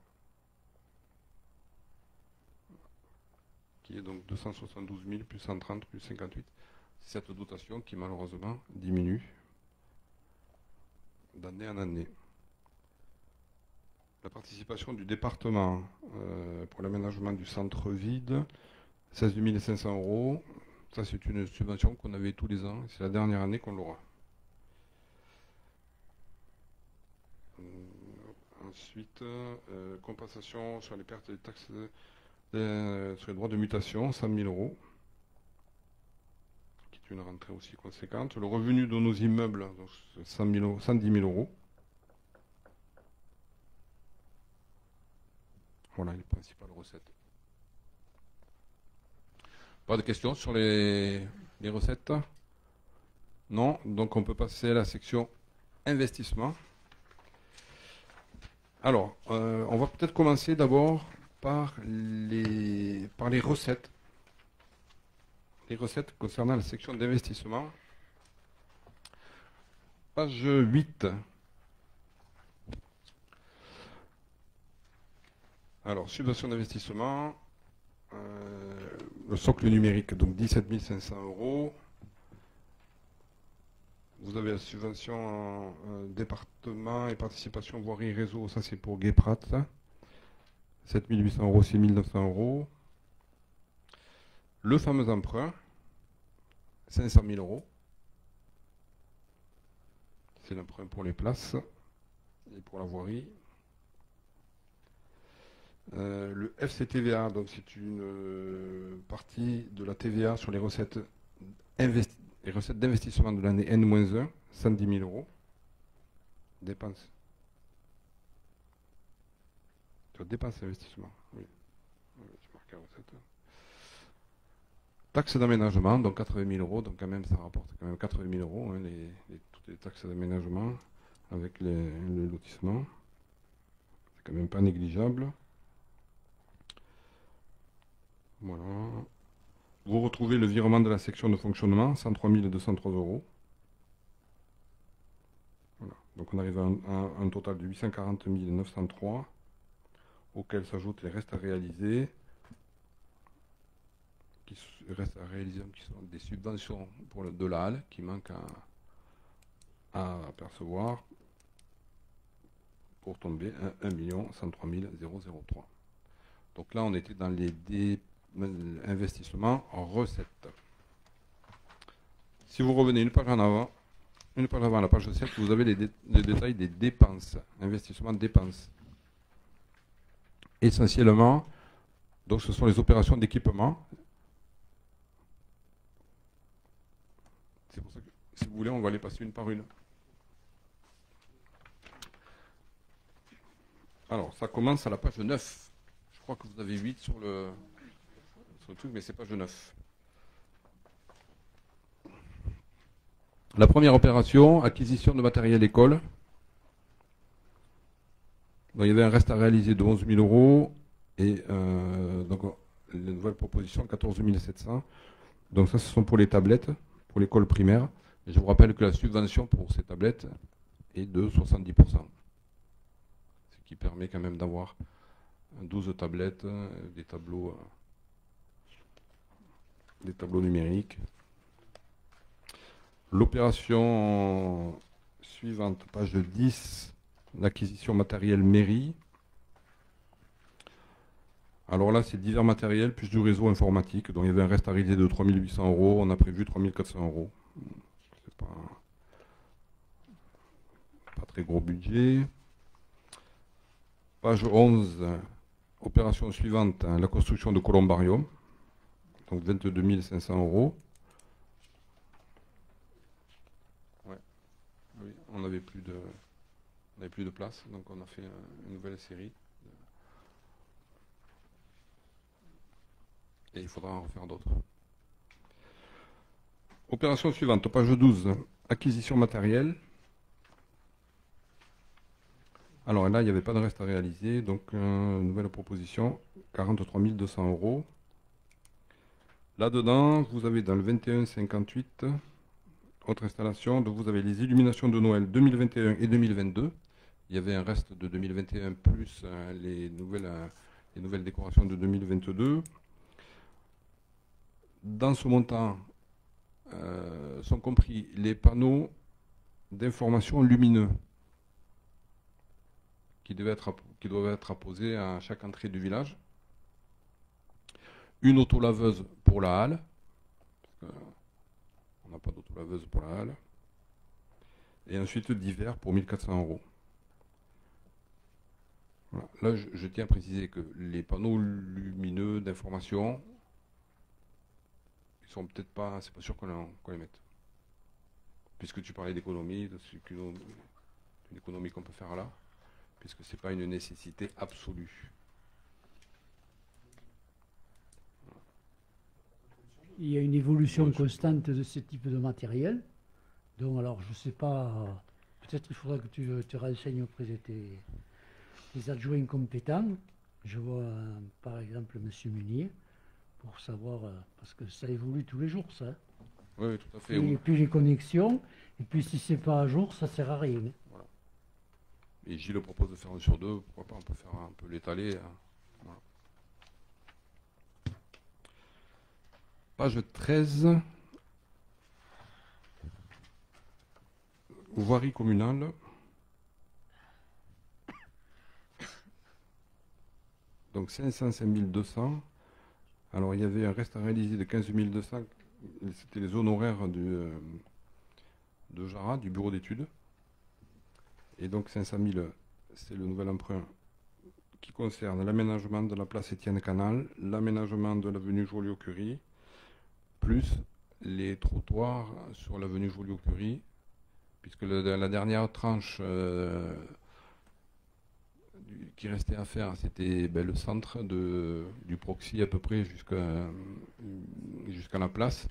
Qui est donc deux cent soixante-douze mille plus cent trente plus cinquante-huit. Cette dotation qui malheureusement diminue d'année en année. La participation du département euh, pour l'aménagement du centre vide, seize mille cinq cents euros. Ça c'est une subvention qu'on avait tous les ans. C'est la dernière année qu'on l'aura. Euh, ensuite, euh, compensation sur les pertes des taxes de Euh, sur les droits de mutation, cent mille euros, qui est une rentrée aussi conséquente. Le revenu de nos immeubles, donc cent mille euros, cent dix mille euros. Voilà les principales recettes. Pas de questions sur les, les recettes? Non, donc on peut passer à la section investissement. Alors, euh, on va peut-être commencer d'abord par les, par les recettes. Les recettes concernant la section d'investissement. Page huit. Alors, subvention d'investissement. Euh, le socle numérique, donc dix-sept mille cinq cents euros. Vous avez la subvention en euh, département et participation voirie réseau, ça c'est pour Guéprat. sept mille huit cents euros, six mille neuf cents euros. Le fameux emprunt, cinq cent mille euros. c'était l'emprunt pour les places et pour la voirie. Euh, le F C T V A, donc c'est une euh, partie de la T V A sur les recettes, investi les recettes d'investissement de l'année N moins un, cent dix mille euros. Dépenses. Tu vois, dépenses et investissements. Oui. Oui, tu marques la recette. Taxes d'aménagement, donc quatre-vingt mille euros, donc quand même ça rapporte quand même quatre-vingt mille euros, hein, les, les, toutes les taxes d'aménagement avec les, les lotissements. C'est quand même pas négligeable. Voilà. Vous retrouvez le virement de la section de fonctionnement, cent trois mille deux cent trois euros. Voilà. Donc on arrive à un, à un total de huit cent quarante mille neuf cent trois, auquel s'ajoutent les restes à réaliser, qui restent à réaliser, qui sont des subventions pour le, de la halle, qui manquent à, à percevoir, pour tomber à un million cent trois mille trois. Donc là on était dans les dé investissement en recettes. Si vous revenez une page en avant, une page avant la page sept, vous avez les, dé les détails des dépenses, investissement dépenses. Essentiellement, donc ce sont les opérations d'équipement. C'est pour ça que, si vous voulez, on va les passer une par une. Alors, ça commence à la page neuf. Je crois que vous avez huit sur le... le truc, mais c'est page neuf. La première opération, acquisition de matériel école. Donc, il y avait un reste à réaliser de onze mille euros et euh, donc les nouvelles propositions quatorze mille sept cents. Donc ça, ce sont pour les tablettes, pour l'école primaire. Et je vous rappelle que la subvention pour ces tablettes est de soixante-dix pour cent. Ce qui permet quand même d'avoir douze tablettes, des tableaux... des tableaux numériques. L'opération suivante, page dix, l'acquisition matériel mairie. Alors là, c'est divers matériels plus du réseau informatique. Donc il y avait un reste à réaliser de trois mille huit cents euros. On a prévu trois mille quatre cents euros. C'est pas, pas très gros budget. Page onze, opération suivante, la construction de columbarium. Donc vingt-deux mille cinq cents euros. Ouais. Oui, on n'avait plus de, on n'avait plus de place, donc on a fait une nouvelle série. Et il faudra en refaire d'autres. Opération suivante, page douze, acquisition matérielle. Alors là, il n'y avait pas de reste à réaliser, donc euh, nouvelle proposition, quarante-trois mille deux cents euros. Là-dedans, vous avez dans le vingt et un cinquante-huit, autre installation, donc vous avez les illuminations de Noël deux mille vingt et un et deux mille vingt-deux. Il y avait un reste de deux mille vingt et un plus euh, les, nouvelles, euh, les nouvelles décorations de deux mille vingt-deux. Dans ce montant euh, sont compris les panneaux d'information lumineux qui, devaient être, qui doivent être apposés à chaque entrée du village. Une autolaveuse pour la halle, parce qu'on n'a pas d'autolaveuse pour la halle. Et ensuite divers pour mille quatre cents euros. Voilà. Là, je, je tiens à préciser que les panneaux lumineux d'information, ils sont peut-être pas, c'est pas sûr qu'on qu'on les mette. Puisque tu parlais d'économie, d'une économie qu'on peut faire là, puisque c'est pas une nécessité absolue. Il y a une évolution constante de ce type de matériel. Donc, alors, je ne sais pas, peut-être il faudra que tu te renseignes auprès de tes, tes adjoints compétents. Je vois, euh, par exemple, M. Munier, pour savoir, euh, parce que ça évolue tous les jours, ça. Oui, oui, tout à fait. Et, Oui. puis les connexions, et puis si c'est pas à jour, ça ne sert à rien. Voilà. Et Gilles propose de faire un sur deux, pourquoi pas, on peut faire un peu l'étaler. Hein. Voilà. Page treize, voirie communale. Donc cinq cent cinq mille deux cents. Alors il y avait un reste à réaliser de quinze mille deux cents. C'était les honoraires du, euh, de Jara, du bureau d'études. Et donc cinq cent mille, c'est le nouvel emprunt qui concerne l'aménagement de la place Étienne Canal, l'aménagement de l'avenue Joliot-Curie, plus les trottoirs sur l'avenue Joliot-Curie, puisque le, la dernière tranche euh, du, qui restait à faire, c'était ben, le centre de, du proxy à peu près jusqu'à jusqu'à la place.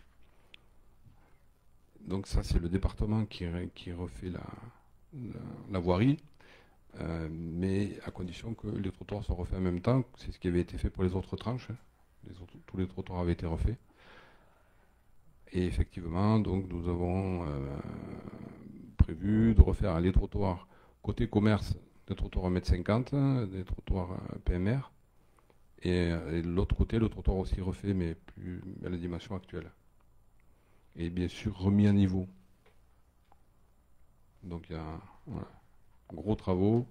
Donc ça, c'est le département qui, qui refait la, la, la voirie, euh, mais à condition que les trottoirs soient refaits en même temps. C'est ce qui avait été fait pour les autres tranches. Hein. Les autres, tous les trottoirs avaient été refaits. Et effectivement, donc nous avons euh, prévu de refaire les trottoirs côté commerce, des trottoirs un mètre cinquante, des trottoirs euh, P M R, et, et de l'autre côté, le trottoir aussi refait, mais plus à la dimension actuelle. Et bien sûr remis à niveau. Donc il y a voilà, gros travaux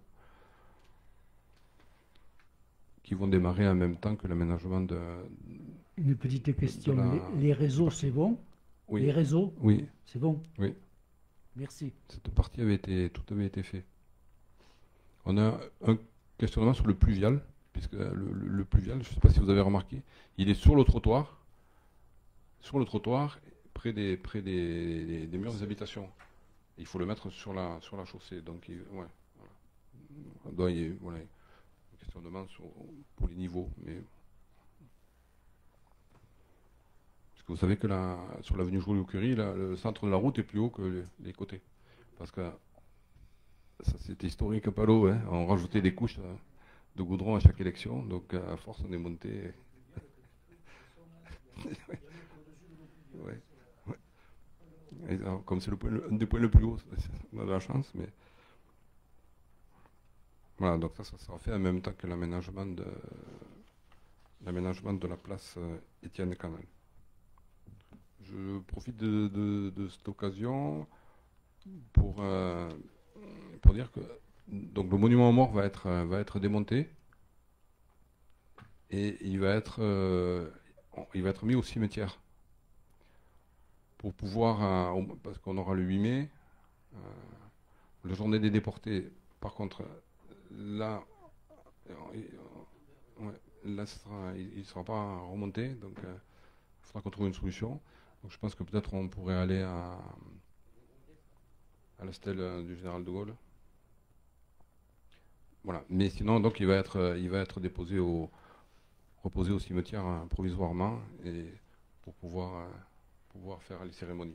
qui vont démarrer en même temps que l'aménagement de... Une petite question. la... Les, les réseaux, c'est bon? Oui. Les réseaux, oui. C'est bon? Oui. Merci. Cette partie avait été, tout avait été fait. On a un questionnement sur le pluvial, puisque le, le, le pluvial, je ne sais pas si vous avez remarqué, il est sur le trottoir, sur le trottoir, près des, près des, des, des murs des habitations. Il faut le mettre sur la, sur la chaussée. Donc, il, ouais, voilà. Donc, il, voilà, un questionnement sur, pour les niveaux. Mais... Parce que vous savez que la, sur l'avenue Joliot-Curie, le centre de la route est plus haut que les, les côtés. Parce que ça, c'était historique à Palo. Hein. On rajoutait des couches de goudron à chaque élection. Donc, à force, on est monté. Ouais. Et alors, comme c'est le point, un des points le plus haut, on a de la chance, mais voilà, donc ça, ça sera fait en même temps que l'aménagement de l'aménagement de la place euh, Étienne Canal. Je profite de, de, de cette occasion pour, euh, pour dire que donc le monument aux morts va être, va être démonté et il va être, euh, il va être mis au cimetière. Pour pouvoir, euh, parce qu'on aura le huit mai, euh, la journée des déportés, par contre, là, euh, ouais, là sera, il ne sera pas remonté, donc il euh, faudra qu'on trouve une solution. Donc je pense que peut-être on pourrait aller à, à la stèle du général de Gaulle. Voilà, mais sinon, donc il va être, il va être déposé au, reposé au cimetière hein, provisoirement, et pour pouvoir... Euh, pouvoir faire les cérémonies.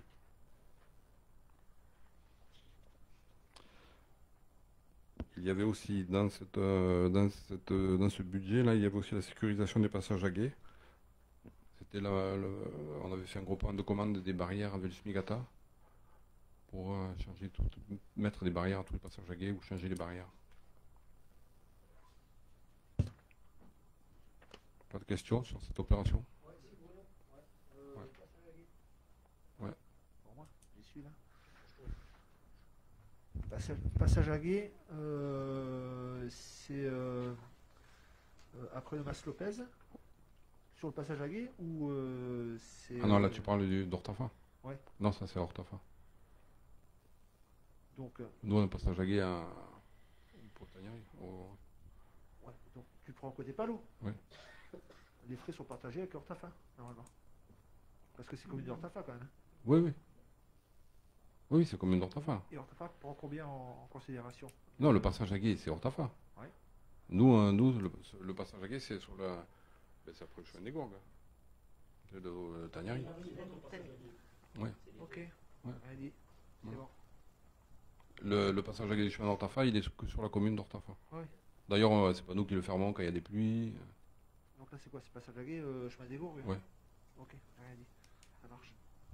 Il y avait aussi dans, cette, euh, dans, cette, euh, dans ce budget-là, il y avait aussi la sécurisation des passages à guet. C'était là, le, on avait fait un gros plan de commande des barrières avec le Smigata pour euh, changer tout, mettre des barrières à tous les passages à guet ou changer les barrières. Pas de questions sur cette opération? Là. Passage, passage à guet, euh, c'est euh, euh, après le Mas Lopez, sur le passage à guet, ou euh, c'est... Ah non, là tu parles d'Ortafa. Ouais. Non, ça c'est Ortafa. Donc, euh, nous on a un passage à guet à Portagnerie. Au... Ouais, donc tu prends côté Palo. Oui. Les frais sont partagés avec Ortafa, normalement. Parce que c'est commune d'Ortafa quand même. Hein. Oui, oui. Oui, c'est commune d'Ortafa. Et Ortafa prend combien en, en considération? Non, le passage à guet, c'est Ortafa. Ouais. Nous, euh, nous le, le passage à guet, c'est sur la... Ben, c'est après le chemin des Gourgues. C'est de, de Tagnerie. Oui. Ok. Ouais. Rien dit. C'est ouais. bon. Le, le passage à guet du chemin d'Ortafa, il est que sur la commune d'Ortafa. Ouais. D'ailleurs, euh, c'est pas nous qui le fermons quand il y a des pluies. Donc là, c'est quoi? C'est passage à guet, euh, chemin des Gourgues? Oui. Ok, rien dit. Ça marche.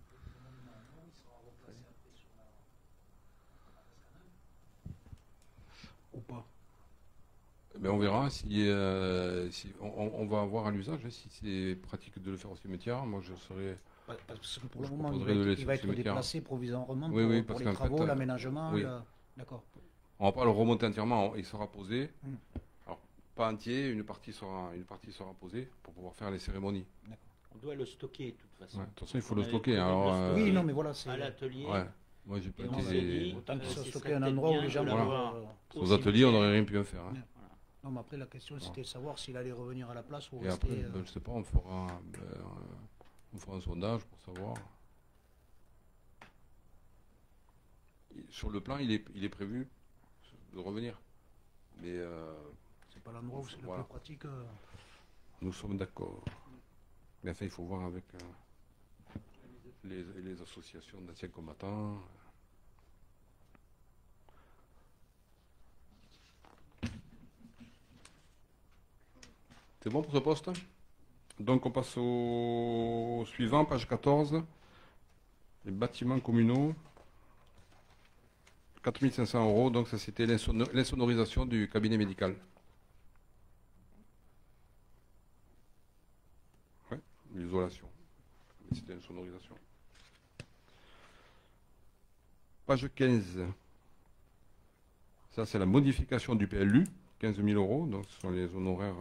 Ou pas? Mais on verra si, euh, si on, on va avoir à l'usage, hein, si c'est pratique de le faire au cimetière. Moi, je serais. Parce que pour le je moment, il va proposerais de être, laisser il va au être cimetière. déplacé provisoirement Oui, pour, oui, pour parce les qu'en travaux, fait, euh, l'aménagement. oui. la- D'accord. On va pas le remonter entièrement, il sera posé. Hmm. Alors, pas entier, une partie sera, une partie sera posée pour pouvoir faire les cérémonies. On doit le stocker de toute façon. Ouais, de toute façon, il faut On le avait stocker. prévu de Alors, le euh, Oui, non, mais voilà, c'est. À l'atelier, ouais. Moi, j'ai pas Et on s'est été. dit, Autant que euh, ça ce soit serait un peut-être endroit où bien les gens de vont l'avoir voir. au Aux ateliers, on cimetière. n'aurait rien pu en faire. hein. Ouais, voilà. Non, mais après, la question, c'était de savoir s'il allait revenir à la place ou Et rester. après, euh, ben, je sais pas, on fera, ben, euh, on fera un sondage pour savoir. Il- Sur le plan, il est, il est prévu de revenir. Mais euh, C'est pas l'endroit où c'est Voilà. le plus pratique. euh. nous sommes d'accord. Mais enfin, il faut voir avec euh, les, les associations d'anciens combattants. C'est bon pour ce poste? Donc on passe au suivant, page quatorze. Les bâtiments communaux. quatre mille cinq cents euros, donc ça c'était l'insono- l'insonorisation du cabinet médical. Ouais, l'isolation. Mais c'était l'insonorisation. Page quinze. Ça c'est la modification du P L U, quinze mille euros, donc ce sont les honoraires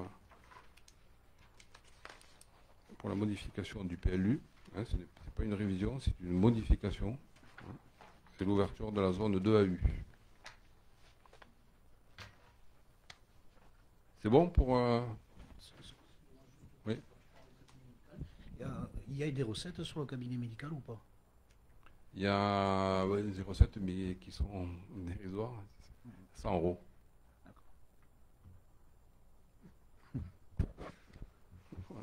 pour la modification du P L U. Hein, ce n'est c'est pas une révision, c'est une modification. Hein. C'est l'ouverture de la zone deux A U. C'est bon pour... euh, Oui. Il y, a, il y a des recettes sur le cabinet médical ou pas? Il y a ouais, des recettes, mais qui sont dérisoires. cent euros. Voilà.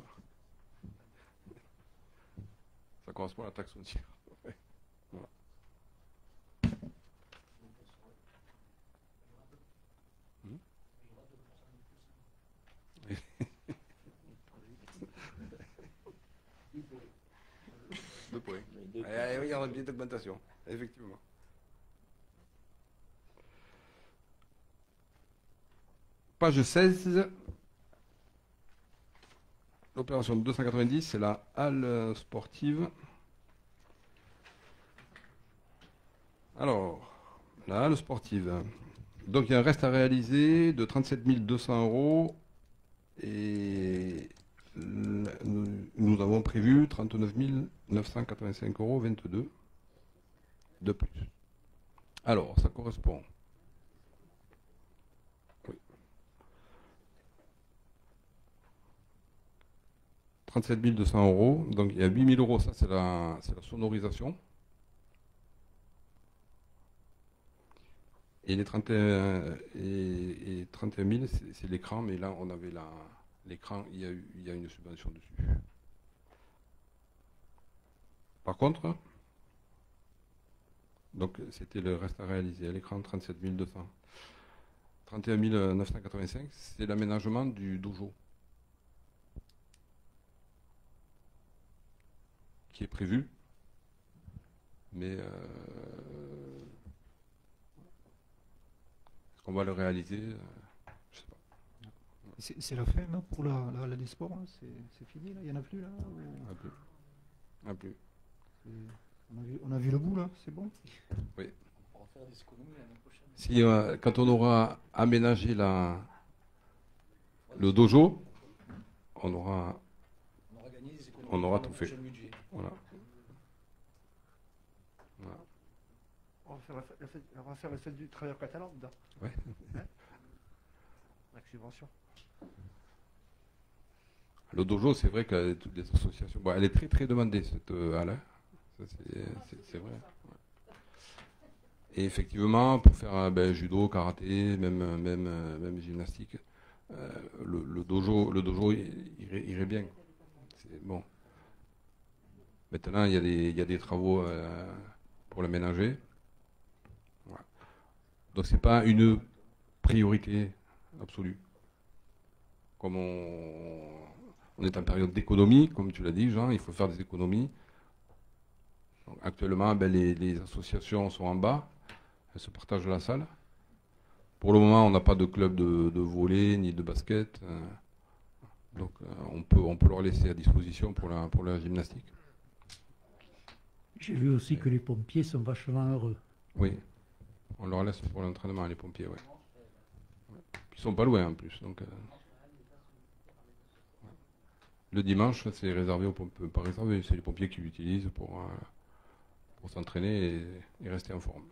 Ça correspond à la taxe foncière. Ouais. Voilà. Hmm. Deux points. Deux Eh, eh, oui, il y aura une petite augmentation, effectivement. Page seize. L'opération deux cent quatre-vingt-dix, c'est la halle sportive. Alors, la halle sportive. Donc, il y a un reste à réaliser de trente-sept mille deux cents euros. Et l- nous, nous avons prévu trente-neuf mille neuf cent quatre-vingt-cinq euros vingt-deux de plus. Alors, ça correspond. Oui. trente-sept mille deux cents euros. Donc, il y a huit mille euros, ça c'est la, c'est la sonorisation. Et les trente et un, et, et trente et un mille, c'est c'est l'écran, mais là on avait la, l'écran, il y a eu, il y a une subvention dessus. Par contre, donc c'était le reste à réaliser à l'écran, trente-sept mille deux cents. trente et un mille neuf cent quatre-vingt-cinq, c'est l'aménagement du dojo qui est prévu, mais euh, est-ce qu'on va le réaliser? euh, Je sais pas. C'est c'est la fin là, pour la, la, la des sports, là, c'est c'est fini, là, il n'y en a plus là ou- Un peu. Un peu. c'est- on, a vu, on a vu le bout là, c'est bon? On pourra faire des économies l'année prochaine. Si, euh, quand on aura aménagé la, le dojo, on aura, On aura gagné des économies. On aura pour tout le fait. prochain budget. voilà. Voilà. On va faire la fête, la fête- on va faire la fête du travailleur catalan dedans. Ouais. Hein Avec subvention. Le dojo, c'est vrai que toutes les associations, bon, elle est très très demandée cette euh, halle, hein. Ça, c'est- c'est c'est vrai. Ouais. Et effectivement, pour faire euh, ben, judo, karaté, même euh, même euh, même gymnastique, euh, le, le dojo, le dojo il- irait, irait bien. C'est bon. Maintenant, il y a des il y a des travaux euh, pour l'aménager. Voilà. Donc c'est pas une priorité absolue. Comme on, on est en période d'économie, comme tu l'as dit, Jean, il faut faire des économies. Donc, actuellement, ben, les, les associations sont en bas, elles se partagent la salle. Pour le moment, on n'a pas de club de, de volley ni de basket, euh, donc euh, on peut on peut leur laisser à disposition pour la pour la gymnastique. J'ai vu aussi que les pompiers sont vachement heureux. Oui, on leur laisse pour l'entraînement les pompiers, ouais. Ouais. Ils sont pas loin en plus, donc. euh, ouais. Le dimanche, c'est réservé aux pompiers, pas réservé, c'est les pompiers qui l'utilisent pour euh, pour s'entraîner et, et rester en forme.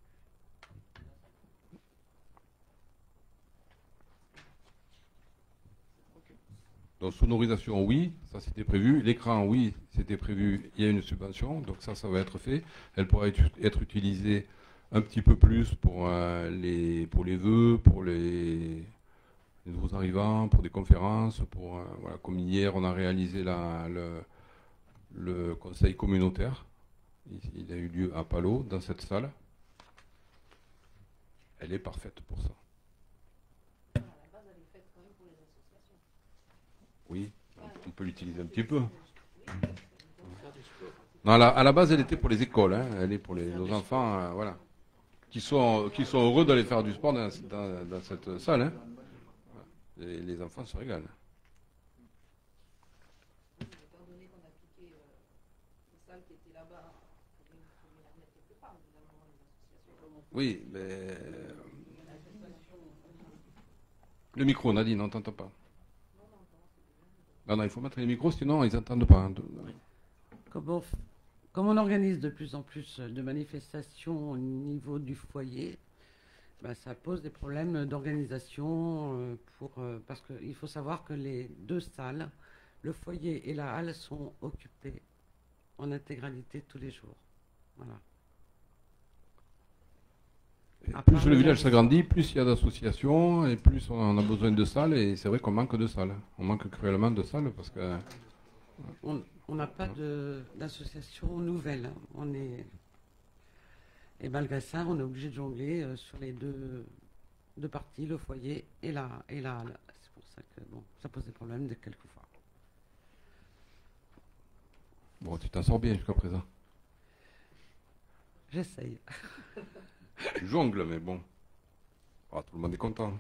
Donc sonorisation, oui, ça c'était prévu. L'écran, oui, c'était prévu. Il y a une subvention, donc ça, ça va être fait. Elle pourra être, être utilisée un petit peu plus pour, euh, les, pour les vœux, pour les, les nouveaux arrivants, pour des conférences, pour euh, voilà, comme hier, on a réalisé la, le, le conseil communautaire. Il, il a eu lieu à Palo, dans cette salle. Elle est parfaite pour ça. Oui, on peut l'utiliser un petit peu. Non, à, la, à la base, elle était pour les écoles, hein. Elle est pour les, nos enfants, euh, voilà, qui sont, qui sont heureux d'aller faire du sport dans, dans, dans cette salle. Hein. Et les enfants se régalent. Étant donné qu'on a piqué euh, les salles qui étaient là-bas, il faut bien la mettre quelque part, évidemment, les associations. Oui, mais... Le micro, Nadine, on t'entend pas. Non, non, il faut mettre les micros, sinon ils n'entendent pas. Hein. Comme on, comme on organise de plus en plus de manifestations au niveau du foyer, ben, ça pose des problèmes d'organisation. Euh, pour, euh, parce qu'il faut savoir que les deux salles, le foyer et la halle, sont occupés en intégralité tous les jours. Voilà. Plus le village s'agrandit, plus il y a d'associations et plus on a besoin de salles. Et c'est vrai qu'on manque de salles. On manque cruellement de salles parce que... On n'a pas d'association nouvelle. On est... Et malgré ça, on est obligé de jongler euh, sur les deux, deux parties, le foyer et la, et la halle. C'est pour ça que bon, ça pose des problèmes de quelquefois. Bon, tu t'en sors bien jusqu'à présent. J'essaye. Tu jongles, mais bon. Ah, tout le monde est content.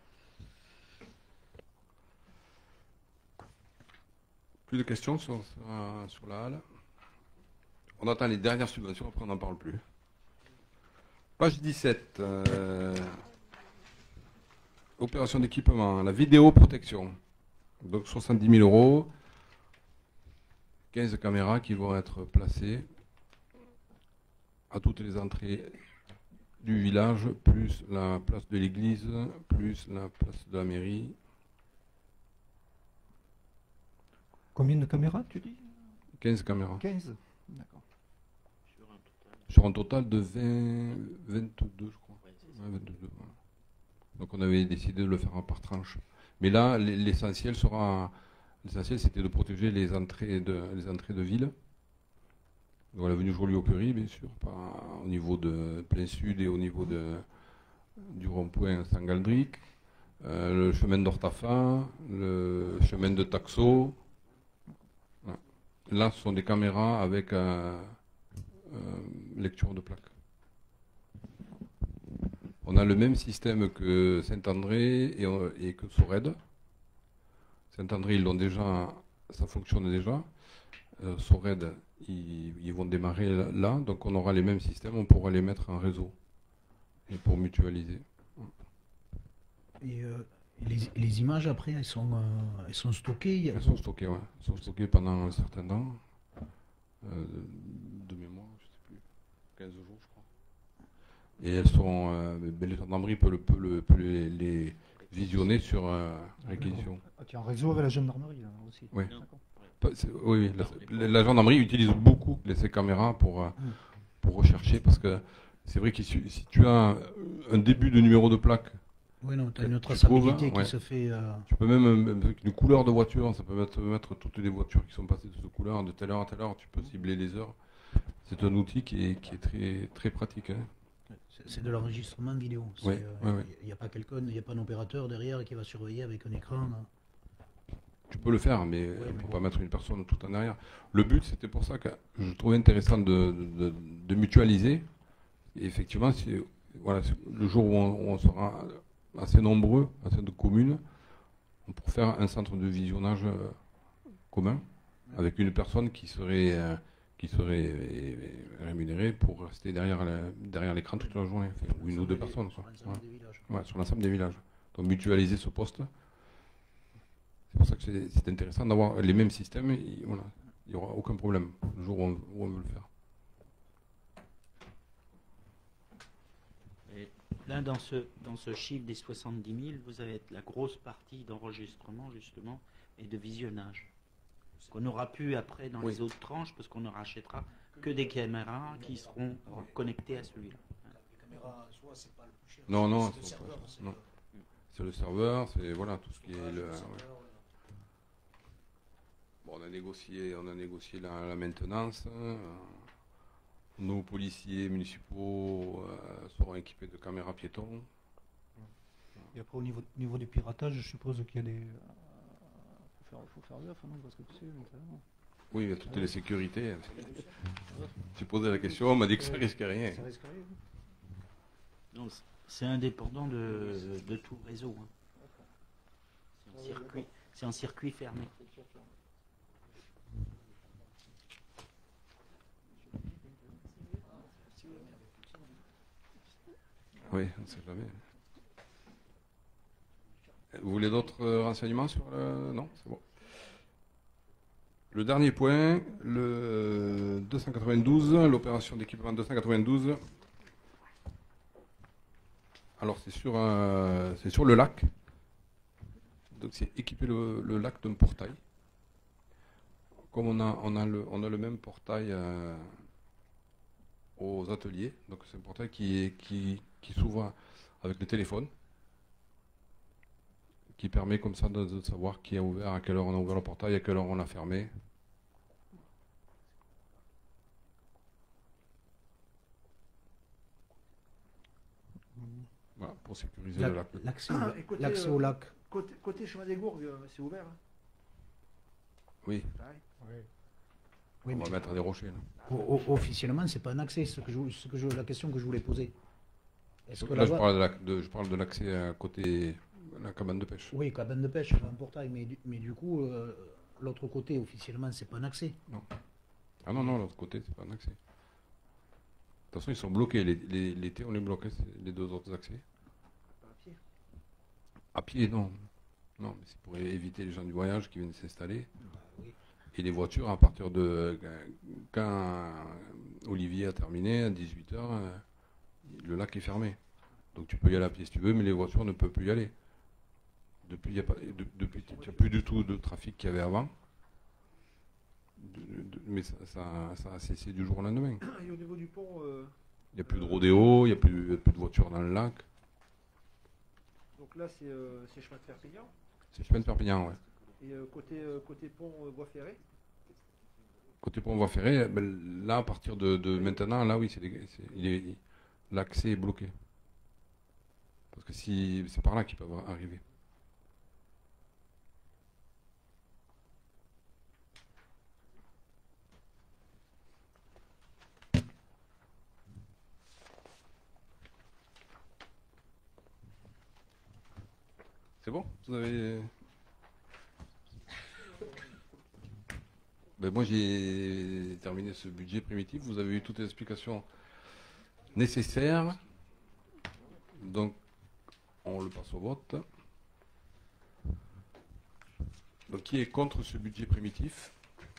Plus de questions sur, sur, sur la halle. On attend les dernières subventions, après on n'en parle plus. Page dix-sept. Euh, opération d'équipement, la vidéoprotection. Donc soixante-dix mille euros. quinze caméras qui vont être placées à toutes les entrées du village, plus la place de l'église, plus la place de la mairie. Combien de caméras, tu dis? quinze caméras. quinze. D'accord. Sur un total de vingt, vingt-deux, je crois. Ouais, vingt-deux, voilà. Donc on avait décidé de le faire par tranche. Mais là, l'essentiel sera, l'essentiel c'était de protéger les entrées de, les entrées de ville. Donc l'avenue Joliot-Curie, bien sûr, pas au niveau de plein sud et au niveau de, du rond-point Saint-Galdric, euh, le chemin d'Ortafa, le chemin de Taxo. Voilà. Là, ce sont des caméras avec euh, euh, lecture de plaque. On a le même système que Saint-André et, et que Sorède. Saint-André, ils l'ont déjà, ça fonctionne déjà. Euh, Sorède, ils, ils vont démarrer là, donc on aura les mêmes systèmes, on pourra les mettre en réseau et pour mutualiser. Et euh, les, les images après, elles sont, euh, elles sont stockées. Elles sont stockées, ouais. Elles sont stockées pendant un certain temps, euh, de mémoire, je sais plus, quinze jours, je crois. Et elles sont, euh, ben, les gendarmeries peuvent, peut le, peut les, les visionner sur euh, réquisition. Ah, tu es en réseau avec la gendarmerie là, aussi. Oui. Oui, oui, la, la gendarmerie utilise beaucoup les, ces caméras pour, euh, pour rechercher, parce que c'est vrai que si, si tu as un, un début de numéro de plaque, oui, non, tu as une tu traçabilité trouves, qui ouais. se fait. Euh... Tu peux même, avec une couleur de voiture, ça peut mettre, mettre toutes les voitures qui sont passées de cette couleur, de telle heure à telle heure, tu peux cibler les heures. C'est un outil qui est, qui est très, très pratique. Hein. C'est de l'enregistrement vidéo. Il oui, n'y oui, oui. a pas quelqu'un, il n'y a pas un opérateur derrière qui va surveiller avec un écran. Là. Tu peux le faire, mais il ouais, ne faut bon. pas mettre une personne tout en arrière. Le but, c'était pour ça que je trouvais intéressant de, de, de mutualiser. Et effectivement, voilà, le jour où on, où on sera assez nombreux, assez de communes, on pourra faire un centre de visionnage euh, commun, avec une personne qui serait, euh, qui serait euh, rémunérée pour rester derrière l'écran toute la journée, enfin, ou une ou deux personnes. Quoi. Sur l'ensemble Ouais. des villages. Ouais, sur l'ensemble des villages. Donc mutualiser ce poste. C'est pour ça que c'est intéressant d'avoir les mêmes systèmes. Et voilà, il n'y aura aucun problème le jour où on, où on veut le faire. Là, dans ce, dans ce chiffre des soixante-dix mille, vous avez la grosse partie d'enregistrement, justement, et de visionnage. Qu'on aura pu après dans Oui. les autres tranches, parce qu'on ne rachètera que des caméras qui seront connectées à celui-là. Les caméras, soit c'est pas le plus cher. Non, non, c'est le c'est serveur. pas- c'est non. le- C'est le serveur, c'est voilà tout ce qui est le. le ouais. serveur, Bon, on a négocié, on a négocié la, la maintenance. hein. Nos policiers municipaux euh, seront équipés de caméras piétons. Et après, au niveau, au niveau du piratage, je suppose qu'il y a des. Il faut faire, faut faire gaffe, non? Parce que tu sais, maintenant, Oui, il y a toutes les sécurités. J'ai posé la question, on m'a dit que ça risquait rien. ça risque rien. Donc, c'est indépendant de, de tout réseau. hein. C'est un circuit, c'est un circuit fermé. Oui, on ne sait jamais. Vous voulez d'autres euh, renseignements sur le... Non, c'est bon. Le dernier point, le deux cent quatre-vingt-douze, l'opération d'équipement deux cent quatre-vingt-douze. Alors c'est sur, un- c'est sur le lac. Donc c'est équiper le, le lac d'un portail. Comme on a, on a, le, on a le même portail euh, aux ateliers. Donc c'est un portail qui, est, qui, qui s'ouvre avec le téléphone. Qui permet comme ça de, de savoir qui a ouvert, à quelle heure on a ouvert le portail, à quelle heure on l'a fermé. Voilà, pour sécuriser le lac. L'accès Ah, au- et côté, l'accès euh, au lac. Côté, côté chemin des Gourgues, euh, c'est ouvert. hein. Oui, Pareil. Oui, on mais va mettre des rochers. Là. o- o- officiellement, c'est pas un accès. Ce que je, ce que je, la question que je voulais poser. Est-ce que Là, je là-bas- parle de la- de- je parle de l'accès à côté la cabane de pêche. Oui, cabane de pêche, un portail, mais, du- mais du coup, euh, l'autre côté, officiellement, c'est pas un accès. Ah non, non, l'autre côté, c'est pas un accès. De toute façon, ils sont bloqués. Les- les- L'été, on les bloquait, c'est les deux autres accès. Pas à pied. À pied, non. Non, mais c'est pour éviter les gens du voyage qui viennent s'installer. oui. Et les voitures, à partir de. Quand Olivier a terminé, à dix-huit heures, le lac est fermé. Donc tu peux y aller à pied si tu veux, mais les voitures ne peuvent plus y aller. Depuis, il y a pas, de- depuis, il n'y a plus du tout de trafic qu'il y avait avant. De- de- mais ça, ça- ça a cessé du jour au lendemain. Et au niveau du pont, euh, Il n'y a plus de rodéo, il n'y a plus, il y a plus de voitures dans le lac. donc là c'est euh, c'est chemin de Perpignan. C'est chemin de Perpignan, ouais. Et euh, côté, euh, côté pont euh, voie ferrée. Côté pont voie ferrée, ben, là, à partir de, de maintenant, là, oui, c'est des- c'est- il est- l'accès est bloqué. Parce que si, c'est par là qu'ils peuvent arriver. C'est bon? Vous avez... Ben moi j'ai terminé ce budget primitif, vous avez eu toutes les explications nécessaires, donc on le passe au vote. Donc qui est contre ce budget primitif?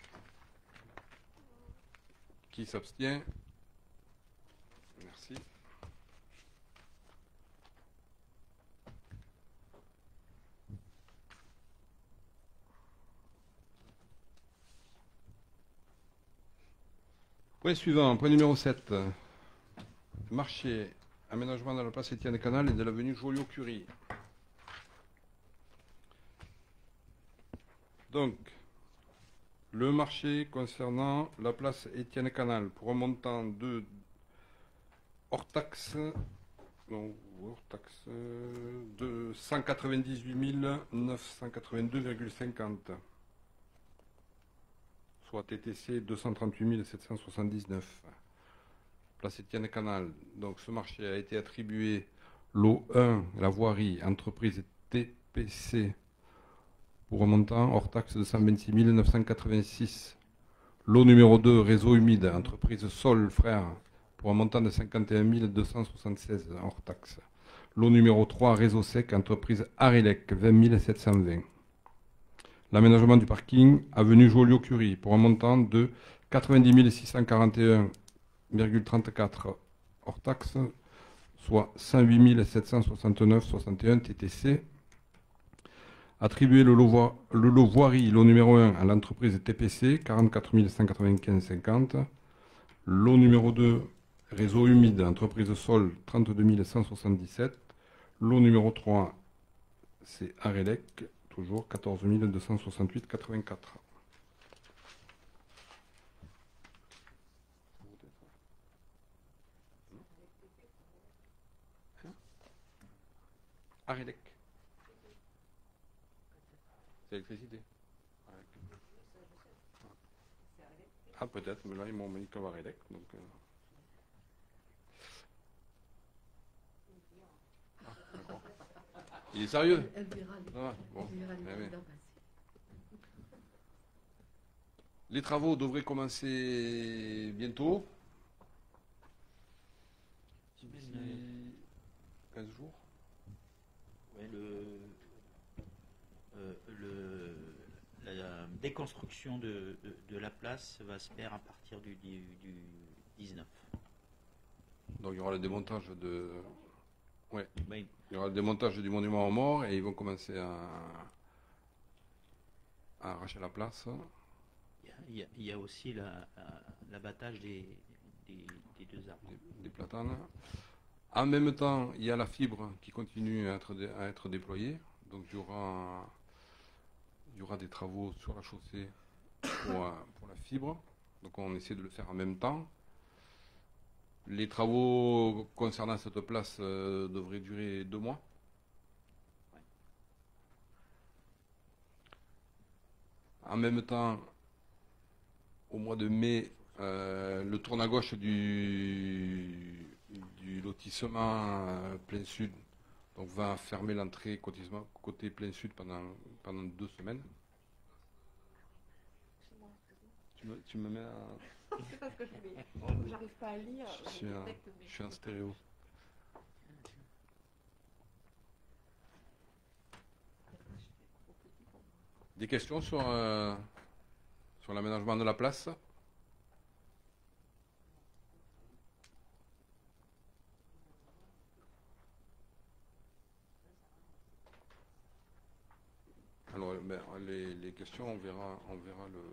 Qui s'abstient? Merci. Point suivant, point numéro sept. Marché, aménagement de la place Étienne Canal et de l'avenue Joliot-Curie. Donc, le marché concernant la place Étienne Canal pour un montant de hors taxe, non, hors taxe euh, de cent quatre-vingt-dix-huit mille neuf cent quatre-vingt-deux virgule cinquante. Soit T T C deux cent trente-huit mille sept cent soixante-dix-neuf. Place Étienne Canal. Donc ce marché a été attribué lot un, la voirie, entreprise T P C, pour un montant hors taxe de cent vingt-six mille neuf cent quatre-vingt-six. Lot numéro deux, réseau humide, entreprise Sol Frères, pour un montant de cinquante et un mille deux cent soixante-seize hors taxe. Lot numéro trois, réseau sec, entreprise Arilec, vingt mille sept cent vingt. L'aménagement du parking avenue Joliot-Curie pour un montant de quatre-vingt-dix mille six cent quarante et un virgule trente-quatre hors taxe, soit cent huit mille sept cent soixante-neuf virgule soixante et un T T C. Attribuer le lot, voi- le lot voirie, lot numéro un, à l'entreprise T P C, quarante-quatre mille cent quatre-vingt-quinze virgule cinquante. Lot numéro deux, réseau humide, entreprise sol, trente-deux mille cent soixante-dix-sept. Lot numéro trois, c'est Arelec, toujours quatorze mille deux cent soixante-huit virgule quatre-vingt-quatre. Arelec. C'est l'électricité. Ah, peut-être, mais là, ils m'ont mis comme Arelec. Donc, euh... ah, d'accord. Il est sérieux? Elle verra les, Ah, bon. elle verra les Eh oui. candidats passer. Les travaux devraient commencer bientôt. D'ici quinze jours. Ouais, le, euh, le, la, la déconstruction de, de, de la place va se faire à partir du, du, du dix-neuf. Donc il y aura le démontage de. Ouais. Oui. Il y aura le démontage du monument aux morts et ils vont commencer à, à arracher la place. Il y a, il y a, il y a aussi la- la- l'abattage des, des, des deux arbres. Des, des platanes. En même temps, il y a la fibre qui continue à être, dé- à être déployée. Donc il y aura, il y aura des travaux sur la chaussée pour, euh, pour la fibre. Donc on essaie de le faire en même temps. Les travaux concernant cette place euh, devraient durer deux mois. En même temps, au mois de mai, euh, le tourne à gauche du, du lotissement euh, plein sud donc, va fermer l'entrée côté, côté plein sud pendant, pendant deux semaines. Tu me, tu me mets à... C'est parce que je vais. J'arrive pas à lire. Je suis, un, je suis en stéréo. Des questions sur, euh, sur l'aménagement de la place? Alors, ben, les, les questions, on verra, on verra le,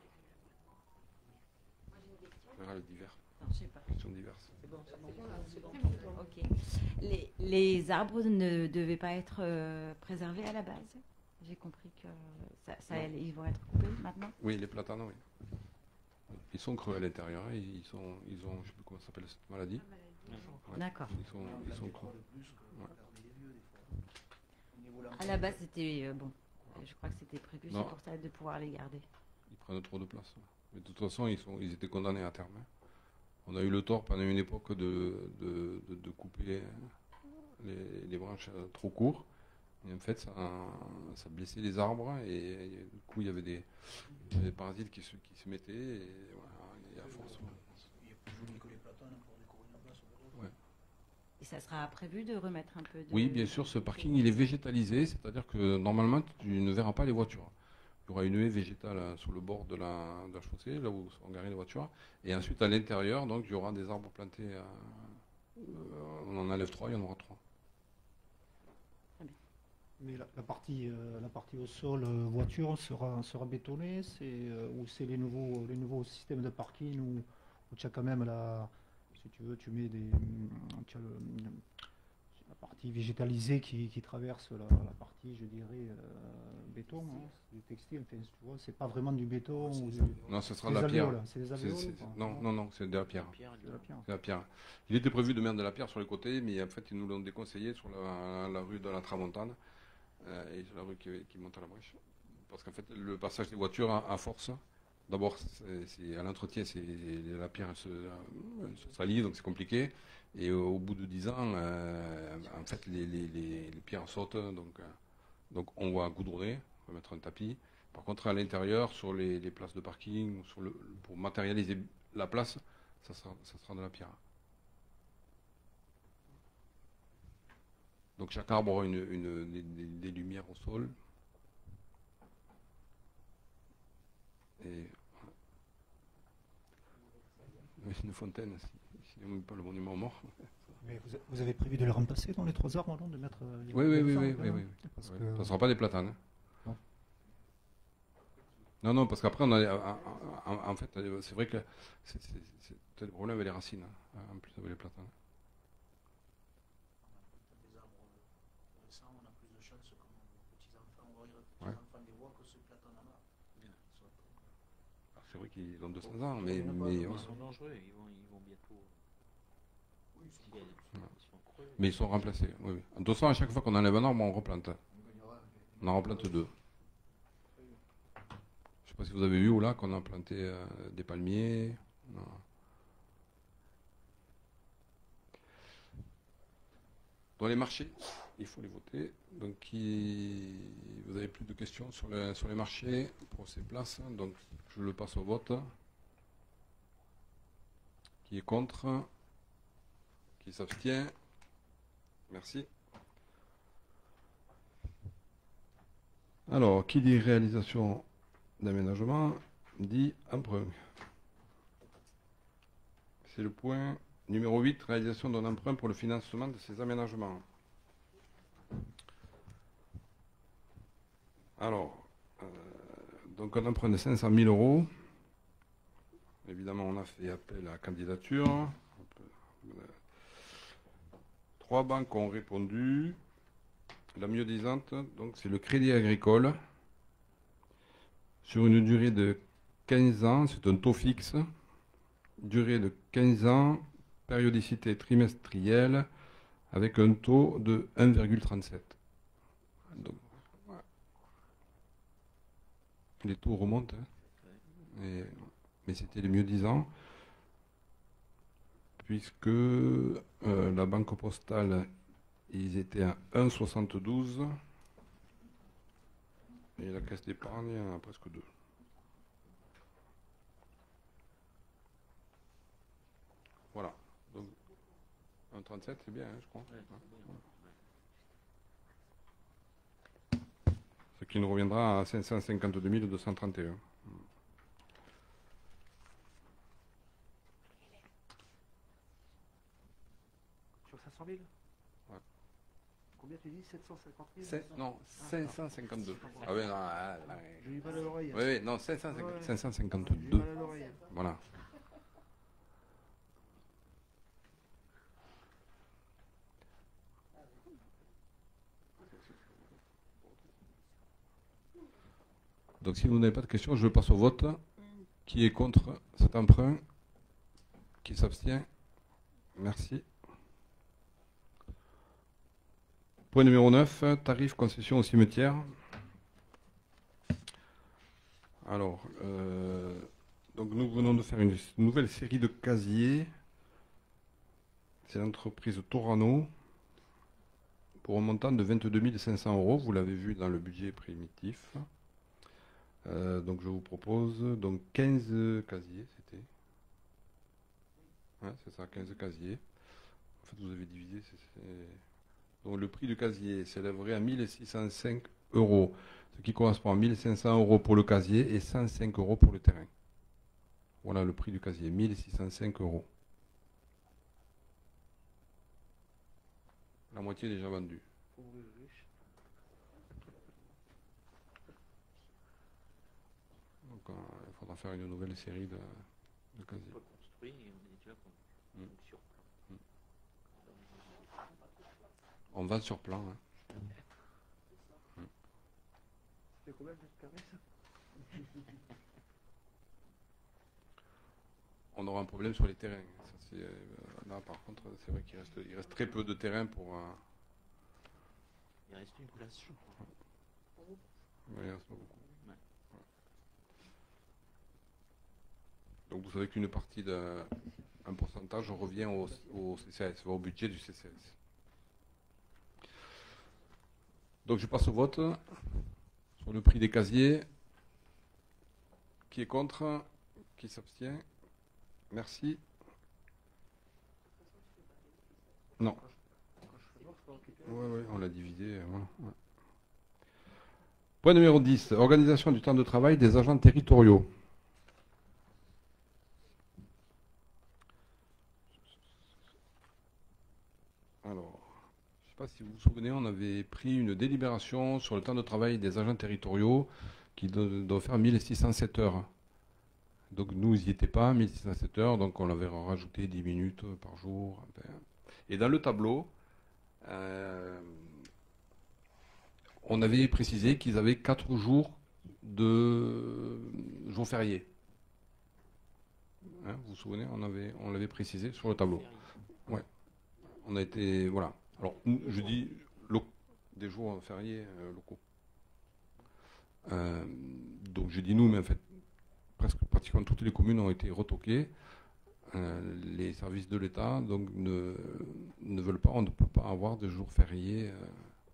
on verra les divers. Non, je sais pas. Questions diverses. C'est bon, c'est bon. C'est bon. Ok. Les, les arbres ne devaient pas être euh, préservés à la base. J'ai compris que ça, ça allait- ils vont être coupés maintenant. Oui, les platanes, oui. Ils sont creux à l'intérieur. hein, Ils sont, ils ont, je sais plus comment ça s'appelle cette maladie. Ouais, D'accord. Ils sont, ils sont creux. Ouais. À la base, c'était euh, bon. Je crois que c'était prévu, Non. c'est pour ça de pouvoir les garder. Ils prennent trop de place. Mais de toute façon, ils, sont, ils étaient condamnés à terme. hein. On a eu le tort pendant une époque de, de, de, de couper les, les branches euh, trop courts. Et en fait, ça, ça blessait les arbres et, et du coup, il y avait des, il y avait des parasites qui se, qui se mettaient. Et, voilà, et à force. Il est plus joli que les platanes pour décorer la place. Ouais. Et ça sera prévu de remettre un peu de... Oui, bien sûr, ce parking il est végétalisé, c'est-à-dire que normalement tu ne verras pas les voitures. Il y aura une haie végétale euh, sur le bord de la, de la chaussée, là où sont garées les voitures. Et ensuite à l'intérieur, donc il y aura des arbres plantés. euh, euh, on en enlève trois, il y en aura trois. Mais la, la partie, euh, la partie au sol euh, voiture sera, sera bétonnée, c'est euh, ou c'est les nouveaux, les nouveaux systèmes de parking où, où tu as quand même la, si tu veux, tu mets des, tu as le- la partie végétalisée qui, qui traverse la, la partie, je dirais, euh, béton, hein, du textile. Enfin, tu vois, c'est pas vraiment du béton ou du, Non, ce sera des de la pierre. alvéoles, c'est des C'est- alvéoles, c'est- quoi. non, non, non, c'est de la pierre. Pierre, C'est de la pierre. C'est la pierre. Il était prévu de mettre de la pierre sur les côtés, mais en fait ils nous l'ont déconseillé sur la, la rue de la Tramontane euh, et sur la rue qui, qui monte à la Brèche. Parce qu'en fait le passage des voitures à, à force, d'abord c'est- c'est- à l'entretien, c'est la pierre elle se, elle se salit, donc c'est compliqué. Et au, au bout de dix ans, euh, en fait les, les, les, les pierres sautent, donc, euh, donc on va goudronner, on va mettre un tapis. Par contre à l'intérieur, sur les, les places de parking, sur le, pour matérialiser la place, ça sera, ça sera de la pierre. Donc chaque arbre aura une, une- des, des- des lumières au sol. Et, une fontaine, si, si on ne met pas le monument aux morts. Mais vous, a- vous avez prévu de les remplacer dans les trois arbres, non, de mettre euh, les Oui, oui, oui, éléphants, oui, là, oui, oui. parce Ouais. que- Ça ne sera pas des platanes. hein. Non. Non, non, parce qu'après, on a, en, en- en fait, c'est vrai que c'est c'est- c'est peut-être le problème avec les racines, hein, en plus avec les platanes. Des arbres récents, on a plus de chance que nos petits-enfants, voire les Ouais. petits-enfants des voix que ce platane-là. Alors, C'est vrai qu'ils ont deux cents ans, mais, Il y en a pas, mais, mais ouais. ils sont dangereux, ils vont, ils vont bientôt. Oui, ils sont s'il y a- Ouais. ils sont creux. mais ils sont remplacés. Oui, oui. De toute façon, à chaque fois qu'on enlève un arbre, on replante. On gagnera. On en replante deux. Je ne sais pas si vous avez vu ou là qu'on a planté euh, des palmiers. Non. Dans les marchés, il faut les voter. Donc, qui... vous n'avez plus de questions sur, le- sur les marchés pour ces places. Donc, je le passe au vote. Qui est contre? Qui s'abstient? Merci. Alors, qui dit réalisation d'aménagement dit emprunt. C'est le point numéro huit, réalisation d'un emprunt pour le financement de ces aménagements. Alors, euh, donc un emprunt de cinq cent mille euros. Évidemment, on a fait appel à la candidature. Trois banques ont répondu. La mieux disante, donc c'est le Crédit Agricole. Sur une durée de quinze ans, c'est un taux fixe. Durée de quinze ans, périodicité trimestrielle, avec un taux de un virgule trente-sept. Donc, ouais. Les taux remontent, hein. Et- mais c'était les mieux disants, puisque euh, la Banque Postale, ils étaient à un virgule soixante-douze, et la Caisse d'épargne à presque deux. Voilà. Donc, un virgule trente-sept, c'est bien, hein, je crois. Ouais, Hein. c'est bien. Ce qui nous reviendra à cinq cent cinquante-deux mille deux cent trente et un. Sur cinq cent mille Ouais. Combien tu dis sept cent cinquante mille C'est- non, cinq cent cinquanté-deux. Ah oui, non, ah, ah, J'ai eu mal à l'oreille. oui, oui, non, cinq cent cinquante, Ouais. J'ai eu cinq cent cinquante-deux. mal à l'oreille. Voilà. Donc si vous n'avez pas de questions, je passe au vote. Qui est contre cet emprunt? Qui s'abstient? Merci. Point numéro neuf, tarif concession au cimetière. Alors, euh, donc nous venons de faire une nouvelle série de casiers. C'est l'entreprise Torano pour un montant de vingt-deux mille cinq cents euros. Vous l'avez vu dans le budget primitif. Euh, donc je vous propose donc quinze casiers, c'était. Ouais, c'est ça, quinze casiers. En fait, vous avez divisé. c'est- c'est- Donc le prix du casier s'élèverait à mille six cent cinq euros, ce qui correspond à mille cinq cents euros pour le casier et cent cinq euros pour le terrain. Voilà le prix du casier, mille six cent cinq euros. La moitié est déjà vendue. Donc euh, il faudra faire une nouvelle série de, de casiers. On peut construire et on est déjà con- Mm. sur plan. On va sur plan. hein. C'est combien de mètres carrés ça On aura un problème sur les terrains. Ça, c'est, euh, là, par contre, c'est vrai qu'il reste, il reste très peu de terrain pour. euh, Il reste une place, je crois. ouais, il reste pas beaucoup. Ouais. Donc vous savez qu'une partie d'un un pourcentage revient au, au C C S, au budget du C C S. Donc je passe au vote sur le prix des casiers. Qui est contre? Qui s'abstient? Merci. Non. Oui, oui, on l'a divisé. Voilà. Ouais. Point numéro dix. Organisation du temps de travail des agents territoriaux. sais pas si vous vous souvenez, on avait pris une délibération sur le temps de travail des agents territoriaux qui do- doit faire mille six cent sept heures. Donc nous, ils n'y étaient pas, mille six cent sept heures, donc on avait rajouté dix minutes par jour. Enfin. Et dans le tableau, euh, on avait précisé qu'ils avaient quatre jours de jours fériés. Hein, vous vous souvenez, on avait, on l'avait précisé sur le tableau. Ouais. On a été, voilà. Alors, je dis lo- des jours fériés euh, locaux. Euh, donc, je dis nous, mais en fait, presque pratiquement toutes les communes ont été retoquées. Euh, les services de l'État donc ne, ne veulent pas, on ne peut pas avoir de jours fériés. Euh,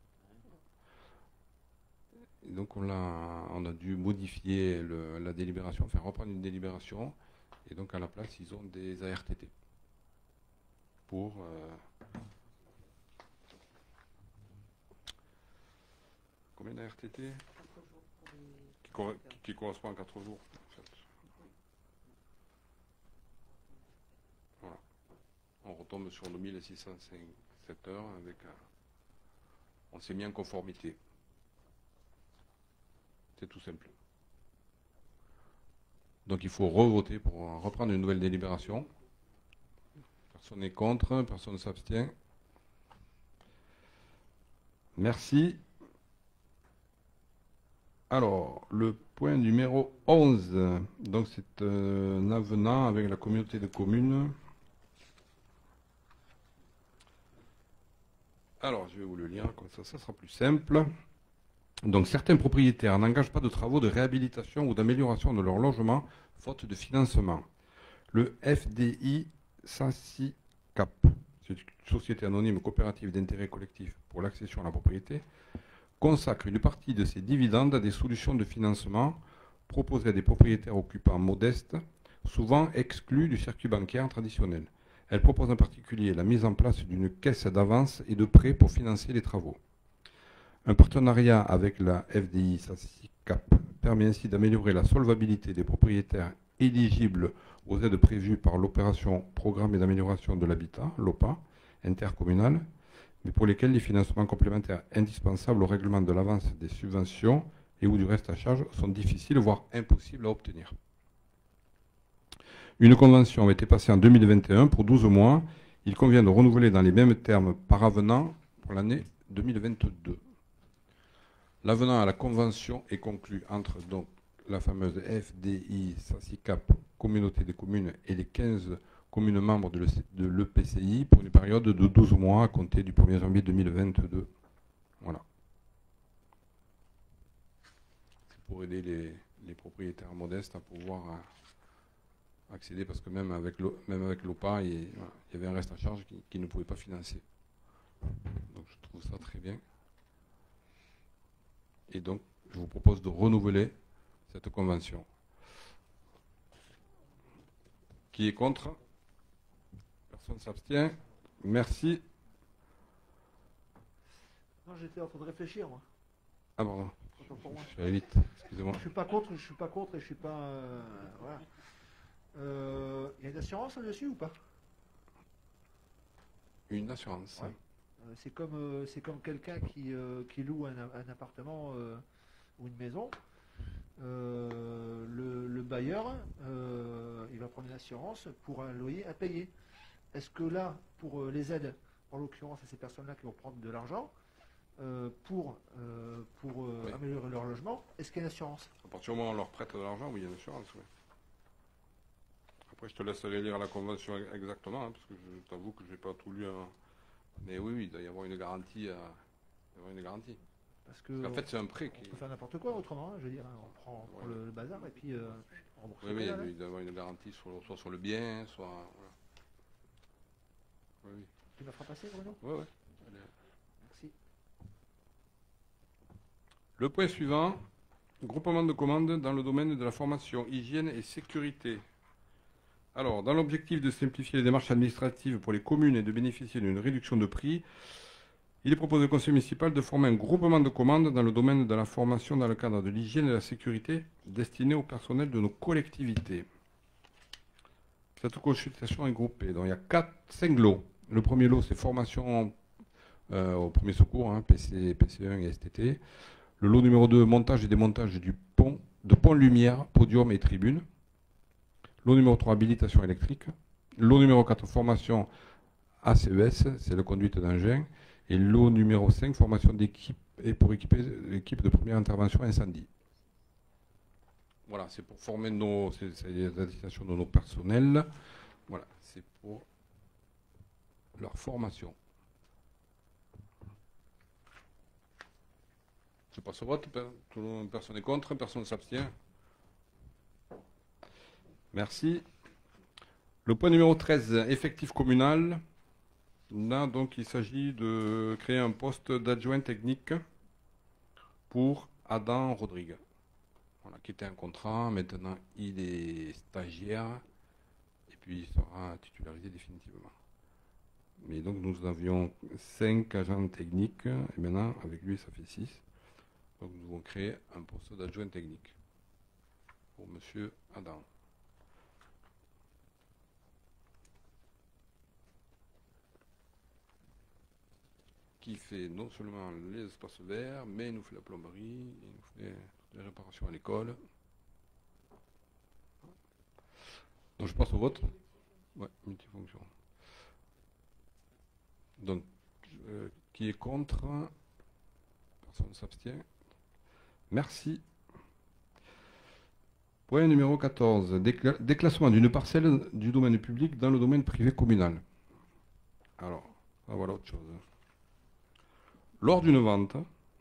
et donc, on a, on a dû modifier le, la délibération, faire reprendre une délibération. Et donc, à la place, ils ont des A R T T. Pour. Euh, combien d'A R T T qui, cor- qui correspond à quatre jours, en fait. Voilà. On retombe sur le mille six cent sept heures avec. Un, on s'est mis en conformité. C'est tout simple. Donc il faut revoter pour reprendre une nouvelle délibération. Personne n'est contre, personne ne s'abstient. Merci. Alors, le point numéro onze. Donc c'est un avenant avec la communauté de communes. Alors, je vais vous le lire, comme ça, ça sera plus simple. Donc, certains propriétaires n'engagent pas de travaux de réhabilitation ou d'amélioration de leur logement, faute de financement. Le F D I SACICAP, c'est une société anonyme coopérative d'intérêt collectif pour l'accession à la propriété, consacre une partie de ses dividendes à des solutions de financement proposées à des propriétaires occupants modestes, souvent exclus du circuit bancaire traditionnel. Elle propose en particulier la mise en place d'une caisse d'avance et de prêts pour financer les travaux. Un partenariat avec la F D I SACICAP permet ainsi d'améliorer la solvabilité des propriétaires éligibles aux aides prévues par l'opération Programme d'amélioration de l'habitat, l'OPA, intercommunale, mais pour lesquels les financements complémentaires indispensables au règlement de l'avance des subventions et ou du reste à charge sont difficiles, voire impossibles à obtenir. Une convention a été passée en deux mille vingt et un pour douze mois. Il convient de renouveler dans les mêmes termes par avenant pour l'année deux mille vingt-deux. L'avenant à la convention est conclu entre donc la fameuse F D I SACICAP, communauté des communes, et les quinze communes membres de l'E P C I pour une période de douze mois à compter du premier janvier deux mille vingt-deux. Voilà. C'est pour aider les, les propriétaires modestes à pouvoir euh, accéder, parce que même avec l'OPA, il, voilà, il y avait un reste à charge qu'ils qui ne pouvaient pas financer. Donc je trouve ça très bien. Et donc, je vous propose de renouveler cette convention. Qui est contre? Personne ne s'abstient. Merci. Non, j'étais en train de réfléchir, moi. Ah pardon. Autant pour moi. Je vais vite, excusez-moi. Je suis pas contre, je suis pas contre et je suis pas. euh, voilà. Euh, Il y a une assurance là-dessus ou pas? Une assurance. Ouais. Euh, C'est comme, euh, c'est comme quelqu'un qui, euh, qui loue un, un appartement euh, ou une maison. Euh, le, le bailleur, euh, il va prendre une assurance pour un loyer à payer. Est-ce que là, pour euh, les aides, en l'occurrence, c'est ces personnes-là qui vont prendre de l'argent euh, pour, euh, pour euh, Oui. améliorer leur logement, est-ce qu'il y a une assurance? À partir du moment où on leur prête de l'argent, oui, il y a une assurance. Oui. Après, je te laisserai lire la convention exactement, hein, parce que je t'avoue que je n'ai pas tout lu. Hein. Mais oui, oui, il doit y avoir une garantie. Euh, il doit y avoir une garantie. Parce que Parce qu'en fait, c'est un prêt. on Qui... peut faire n'importe quoi autrement, hein, je veux dire, hein, on prend, on prend Ouais. le, le bazar et puis euh, on rembourse. Oui, le oui, pédale, hein. il doit y avoir une garantie sur, soit sur le bien, soit. Voilà. Oui, oui. Tu me la feras passer, Bruno? Ouais, ouais. Allez. Merci. Le point suivant, groupement de commandes dans le domaine de la formation, hygiène et sécurité. Alors, dans l'objectif de simplifier les démarches administratives pour les communes et de bénéficier d'une réduction de prix, il est proposé au conseil municipal de former un groupement de commandes dans le domaine de la formation dans le cadre de l'hygiène et de la sécurité destiné au personnel de nos collectivités. Cette consultation est groupée. Donc, il y a quatre, cinq lots. Le premier lot, c'est formation euh, au premier secours, hein, P C, P C un et S T T. Le lot numéro deux, montage et démontage du pont, de pont lumière, podium et tribune. Lot numéro trois, habilitation électrique. Lot numéro quatre, formation A C E S, c'est la conduite d'engin. Et lot numéro cinq, formation d'équipe et pour équiper l'équipe de première intervention incendie. Voilà, c'est pour former nos, c'est, c'est les attestations de nos personnels. Voilà, c'est pour leur formation. Je passe au vote. Personne n'est contre, personne ne s'abstient. Merci. Le point numéro treize, effectif communal. Là, donc, il s'agit de créer un poste d'adjoint technique pour Adam Rodrigue. Voilà, qui était un contrat. Maintenant, il est stagiaire. Et puis, il sera titularisé définitivement. Mais donc, nous avions cinq agents techniques. Et maintenant, avec lui, ça fait six. Donc, nous avons créé un poste d'adjoint technique pour M. Adam. Qui fait non seulement les espaces verts, mais il nous fait la plomberie, il nous fait les réparations à l'école. Donc je passe au vote. Ouais, multifonction. Donc, euh, qui est contre? Personne ne s'abstient. Merci. Point numéro quatorze. Décla- déclassement d'une parcelle du domaine public dans le domaine privé communal. Alors, ah, voilà autre chose. Lors d'une vente,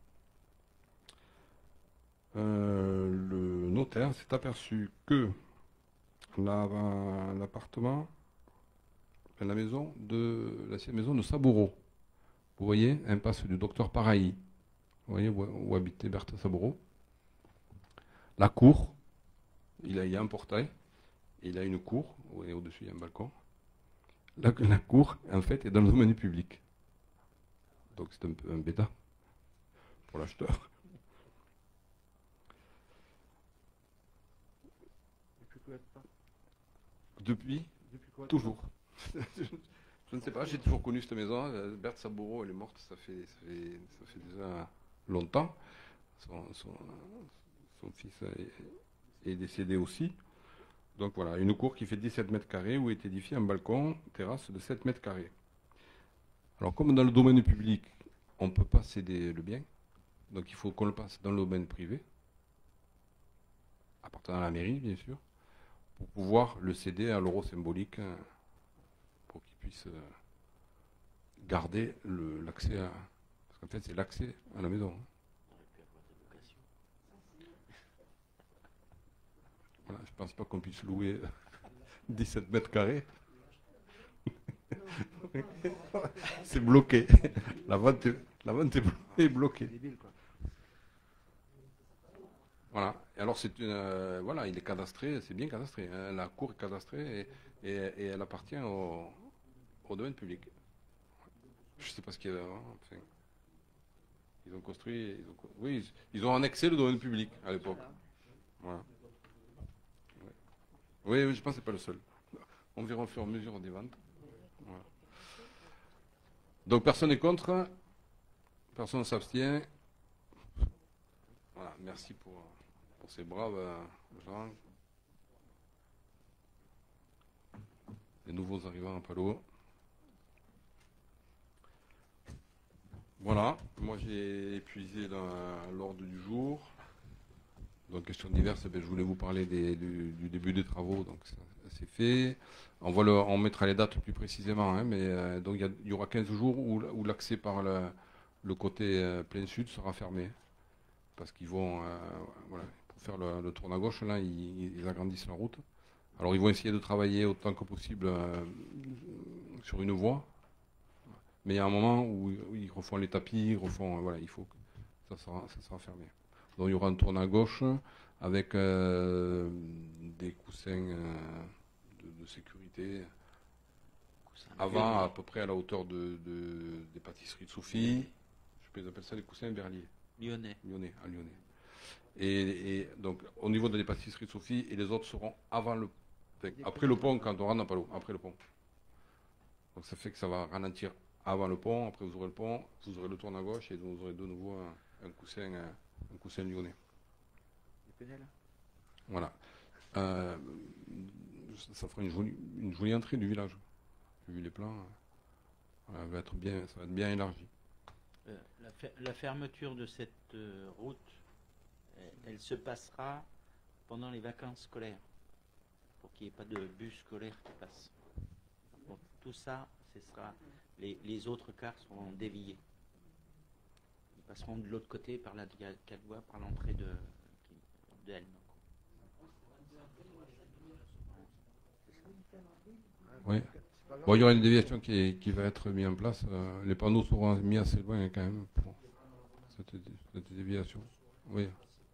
euh, le notaire s'est aperçu que la, l'appartement, enfin, la maison de l'ancienne maison de Saboureau, vous voyez, impasse du docteur Parailly, vous voyez où, où habitait Berthe Saboureau, la cour, il, a, il y a un portail, il a une cour, vous voyez au-dessus il y a un balcon, la, la cour en fait est dans le domaine public. Donc c'est un peu un bêta pour l'acheteur. Depuis combien de temps? Depuis, Depuis quoi toujours. Je ne sais pas, j'ai toujours connu cette maison. Berthe Saboureau, elle est morte, ça fait, ça fait, ça fait déjà longtemps. Son, son, son fils est, est décédé aussi. Donc voilà, une cour qui fait dix-sept mètres carrés où est édifié un balcon, terrasse de sept mètres carrés. Alors, comme dans le domaine public, on ne peut pas céder le bien, donc il faut qu'on le passe dans le domaine privé, appartenant à la mairie, bien sûr, pour pouvoir le céder à l'euro symbolique, pour qu'il puisse garder le, l'accès à... Parce qu'en fait, c'est l'accès à la maison. Voilà, je ne pense pas qu'on puisse louer dix-sept mètres carrés. C'est bloqué. La vente est, la vente est bloquée. Voilà. Et alors c'est une, euh, voilà, il est cadastré, c'est bien cadastré. Hein. La cour est cadastrée et, et, et elle appartient au, au domaine public. Je ne sais pas ce qu'il y a. Enfin, ils ont construit, ils ont, oui, ils ont annexé le domaine public à l'époque. Voilà. Oui, oui, je pense que c'est pas le seul. On verra au fur et à mesure des ventes. Voilà. Donc personne n'est contre, personne ne s'abstient. Voilà, merci pour, pour ces braves gens. Les nouveaux arrivants à Palo. Voilà, moi j'ai épuisé la, l'ordre du jour. Donc questions diverses, ben, je voulais vous parler des, du, du début des travaux, donc ça, c'est fait. On, va le, on mettra les dates plus précisément, hein, mais euh, donc il y, y aura quinze jours où, où l'accès par le, le côté euh, plein sud sera fermé. Parce qu'ils vont, euh, voilà, pour faire le, le tour à gauche, là, ils, ils agrandissent la route. Alors ils vont essayer de travailler autant que possible euh, sur une voie. Mais il y a un moment où, où ils refont les tapis, ils refont, euh, voilà, il faut que ça sera, ça sera fermé. Donc il y aura un tourne à gauche avec euh, des coussins euh, de, de sécurité avant à peu près à la hauteur de, de, des pâtisseries de Sophie. Je peux appeler ça des coussins berliers. Lyonnais. Lyonnais, à Lyonnais. Et, et donc au niveau de les pâtisseries de Sophie et les autres seront avant le, enfin, après le pont quand on rentre dans Palo, après le pont. Donc ça fait que ça va ralentir avant le pont. Après, vous aurez le pont, vous aurez le tourne à gauche et vous aurez de nouveau un, un coussin, un, un coussin lyonnais. Voilà. Euh, ça fera une jolie, une jolie entrée du village. Vu les plans, euh, ça va être bien, ça va être bien élargi. Euh, la, fer la fermeture de cette euh, route, elle, elle se passera pendant les vacances scolaires, pour qu'il n'y ait pas de bus scolaire qui passe. Donc, tout ça, ce sera les, les autres cars seront déviés. Ils passeront de l'autre côté par la quatre voies, par l'entrée de, de Elne. Oui. Bon, il y aura une déviation qui, est, qui va être mise en place. Euh, les panneaux seront mis assez loin quand même pour cette, cette déviation. Oui.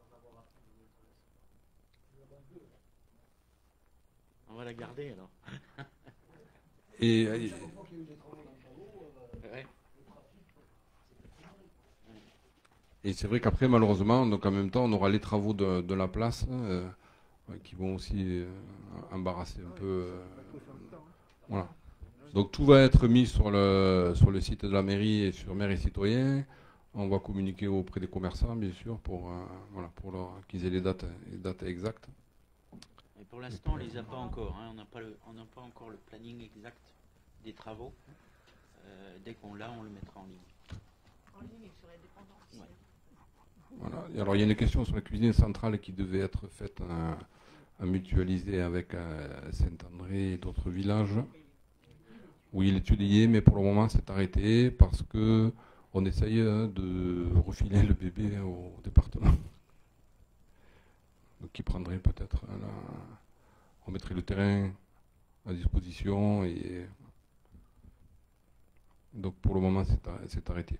On va la garder alors. Et, et, et c'est vrai qu'après, malheureusement, donc en même temps, on aura les travaux de, de la place euh, qui vont aussi euh, embarrasser un peu. Euh, voilà. Donc tout va être mis sur le, sur le site de la mairie et sur Maire et Citoyens. On va communiquer auprès des commerçants, bien sûr, pour, euh, voilà, pour leur, qu'ils aient les dates, les dates exactes. Et pour l'instant, on ne les a pas encore. Hein. On n'a pas, pas encore le planning exact des travaux. Euh, dès qu'on l'a, on le mettra en ligne. En ligne et sur les dépendances. Ouais. Voilà. Et alors il y a une question sur la cuisine centrale qui devait être faite à, à mutualiser avec euh, Saint-André et d'autres villages. Oui, il est étudié, mais pour le moment c'est arrêté parce que on essaye hein, de refiler le bébé au département. Donc qui prendrait peut-être, on mettrait le terrain à disposition et donc pour le moment c'est arrêté.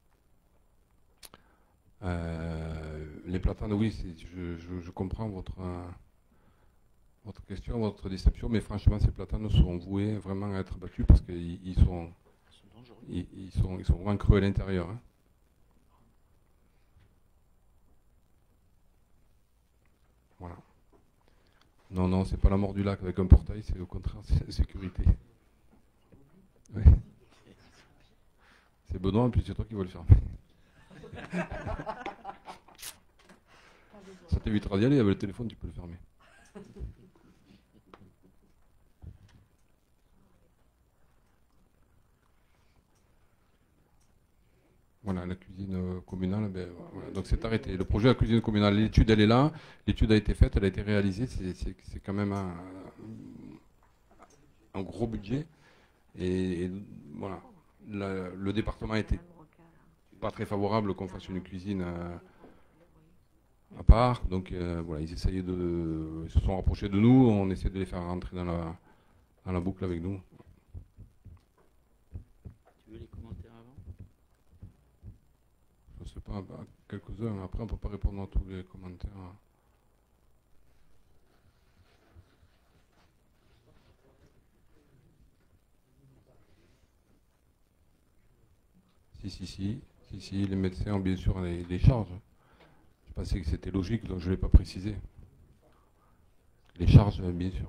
Euh, les platanes, oui, je, je, je comprends votre, euh, votre question, votre déception, mais franchement ces platanes sont voués vraiment à être battus parce qu'ils ils sont, ils, ils sont, ils sont vraiment creux à l'intérieur. Hein. Voilà. Non, non, c'est pas la mort du lac avec un portail, c'est au contraire, c'est la sécurité. Oui. C'est Benoît, et puis c'est toi qui vas le fermer. Ça t'évitera d'y aller, avec le téléphone, tu peux le fermer. Voilà, la cuisine communale, ben, voilà. Donc c'est arrêté. Le projet de la cuisine communale, l'étude elle est là, l'étude a été faite, elle a été réalisée, c'est quand même un, un gros budget. Et, et voilà, la, le département était pas très favorable qu'on fasse une cuisine à, à part, donc euh, voilà, ils essayaient de, ils se sont rapprochés de nous, on essaie de les faire rentrer dans la, dans la boucle avec nous. Tu veux les commentaires avant? Je sais pas, bah, quelques-uns, après on peut pas répondre à tous les commentaires. Si, si, si, si, si, les médecins ont bien sûr les, les charges. Je pensais que c'était logique, donc je ne l'ai pas précisé. Les charges, bien sûr.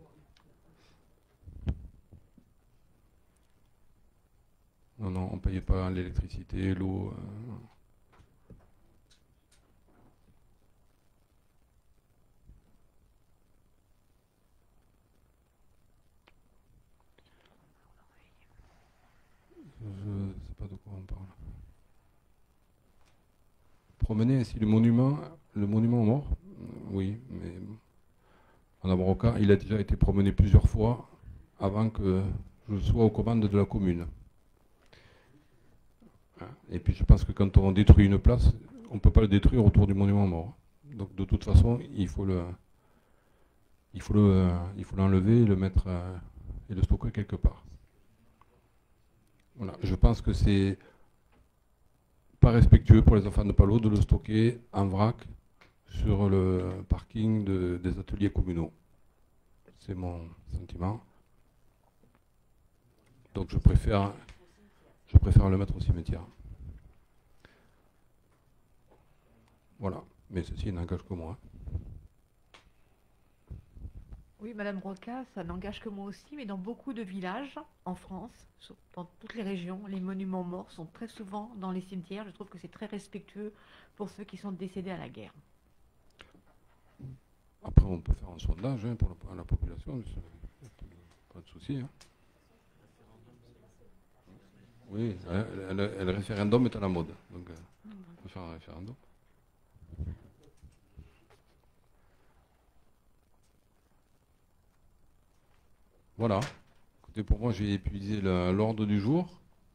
Non, non, on ne payait pas l'électricité, l'eau. Euh, je ne sais pas de quoi on parle. Promener ainsi le monument, le monument aux morts, oui, mais en Amroca, il a déjà été promené plusieurs fois avant que je sois aux commandes de la commune. Et puis je pense que quand on détruit une place, on ne peut pas le détruire autour du monument mort. Donc de toute façon, il faut le, il faut le, il faut l'enlever, le mettre euh, et le stocker quelque part. Voilà. Je pense que c'est pas respectueux pour les enfants de Palau de le stocker en vrac sur le parking de, des ateliers communaux. C'est mon sentiment. Donc je préfère, je préfère le mettre au cimetière. Voilà. Mais ceci n'engage que moi. Oui, Madame Roca, ça n'engage que moi aussi, mais dans beaucoup de villages en France, sur- dans toutes les régions, les monuments morts sont très souvent dans les cimetières. Je trouve que c'est très respectueux pour ceux qui sont décédés à la guerre. Après, on peut faire un sondage hein, pour la, la population, ça, pas de souci. Hein. Oui, le, le- le référendum est à la mode, donc euh, on peut faire un référendum. Voilà. Écoutez, pour moi, j'ai épuisé le- l'ordre du jour.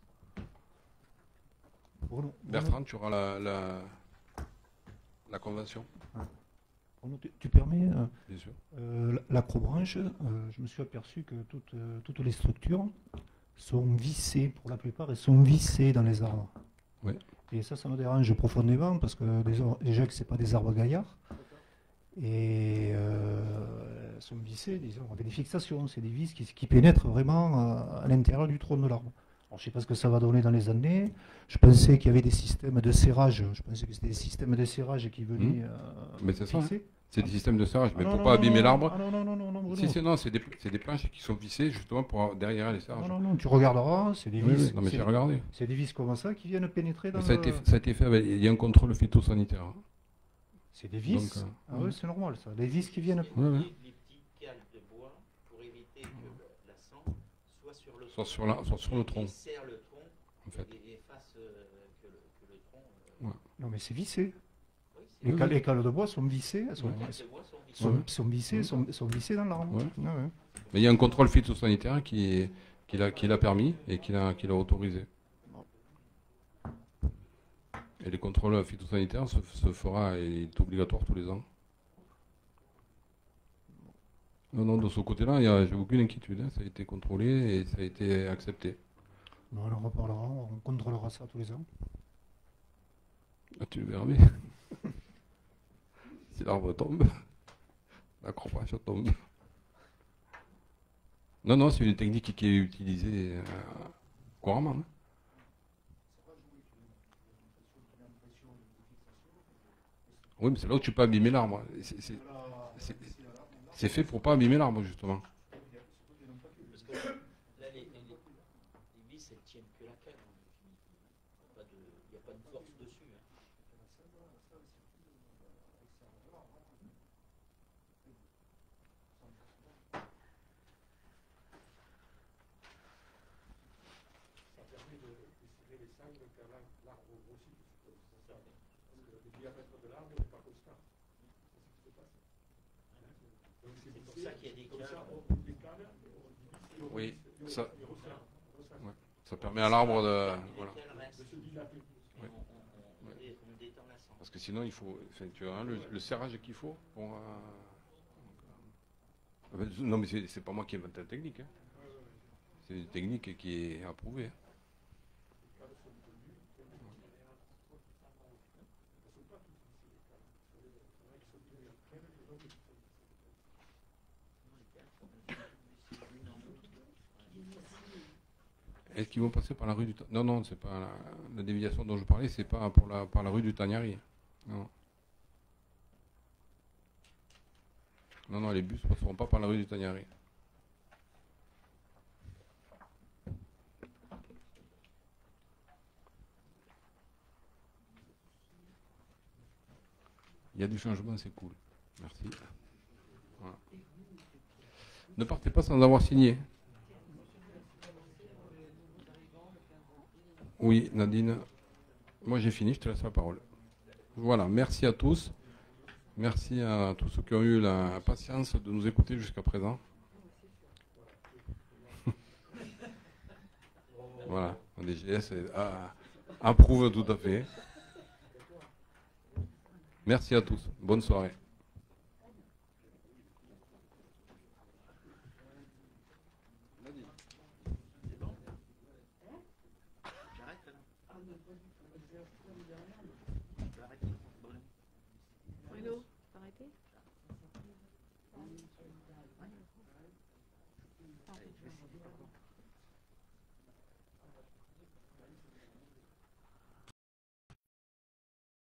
Bruno, Bertrand, tu auras la, la, la convention. Bruno, tu, tu permets euh, Bien sûr. euh, l'acrobranche, euh, je me suis aperçu que toutes, euh, toutes les structures sont vissées, pour la plupart, elles sont vissées dans les arbres. Oui. Et ça, ça me dérange profondément parce que déjà, déjà que ce pas des arbres gaillards. Et euh, elles sont vissées, disons, avec des fixations, c'est des vis qui, qui pénètrent vraiment à, à l'intérieur du tronc de l'arbre. Alors, je ne sais pas ce que ça va donner dans les années. Je pensais qu'il y avait des systèmes de serrage. Je pensais que c'était des systèmes de serrage qui venaient. Mmh. Euh, Mais c'est ça. fixer. Hein. C'est des systèmes de serrage, mais Ah non, pour non, pas non, abîmer non, l'arbre. ah non, non, non, non, non, Bruno. Si, c'est non, c'est des, c'est des planches qui sont vissées justement pour derrière les serrages. Non, non, non, tu regarderas, c'est des Oui, vis. oui, non, mais c'est- j'ai regardé. C'est des vis comme ça qui viennent pénétrer dans Mais ça, a le... été, ça a été fait avec, il y a un contrôle phytosanitaire. hein. C'est des vis. Donc, euh, ah ouais. oui, c'est normal ça. Les vis qui viennent. Ouais, ouais. Les petits cales de bois pour éviter que le- la cendre soit sur le Soit tronc. sur la- soit sur le tronc. Et serre le tronc En fait. et, et fasse euh, que, le, que le tronc. euh, Ouais. Non, mais c'est vissé. Oui, c'est Les, Oui, cales, oui. les cales de bois sont vissées. Elles sont, Les elles cales sont, de bois sont vissées. sont- Ouais. sont vissées, sont, sont vissées dans l'arbre. Ouais. Ah ouais. Mais il y a un contrôle phytosanitaire qui, qui l'a qui l'a permis et qui l'a qui l'a autorisé. Et les contrôles phytosanitaires se, se fera et il est obligatoire tous les ans. Non, non, de ce côté-là, il y a- j'ai aucune inquiétude. hein. Ça a été contrôlé et ça a été accepté. Bon, on en reparlera, on contrôlera ça tous les ans. Ah, tu le verras bien. Si l'arbre tombe, la croix tombe. Non, non, c'est une technique qui est utilisée euh, couramment. hein. Oui, mais c'est là où tu peux abîmer l'arbre. C'est- c'est- C'est c'est fait pour pas abîmer l'arbre, justement. Parce que là, les, les, les vis, elles tiennent que la cale. Il n'y a pas de force dessus. hein. Ça permet de tirer les sangles car l'arbre grossit. Parce que le diamètre de l'arbre n'est pas constant. C'est ce qui se passe. Donc C'est pour ça qu'il y a des comme ça, cales. on coupe les cales, et on Oui, et ça- on resserre, on resserre. Ouais. Ça permet à l'arbre de. Voilà. Les cales restent. De se dilater. Et on, on, on, dé- on détend la cendre. Parce que sinon, il faut. Enfin, tu vois, hein, le, le serrage qu'il faut pour. euh, ah ben, non, mais c'est c'est pas moi qui invente la technique. hein. C'est une technique qui est approuvée. hein. Est-ce qu'ils vont passer par la rue du Ta- Non, non, c'est pas la, la déviation dont je parlais, c'est pas pour la, par la rue du Tagnari. Non. Non, non, les bus ne passeront pas par la rue du Tagnari. Il y a du changement, c'est cool. Merci. Voilà. Ne partez pas sans avoir signé. Oui, Nadine. Moi, j'ai fini, je te laisse la parole. Voilà, merci à tous. Merci à tous ceux qui ont eu la patience de nous écouter jusqu'à présent. Voilà, la D G S est- a- approuve tout à fait. Merci à tous. Bonne soirée. J'arrête là. Bruno, arrêtez.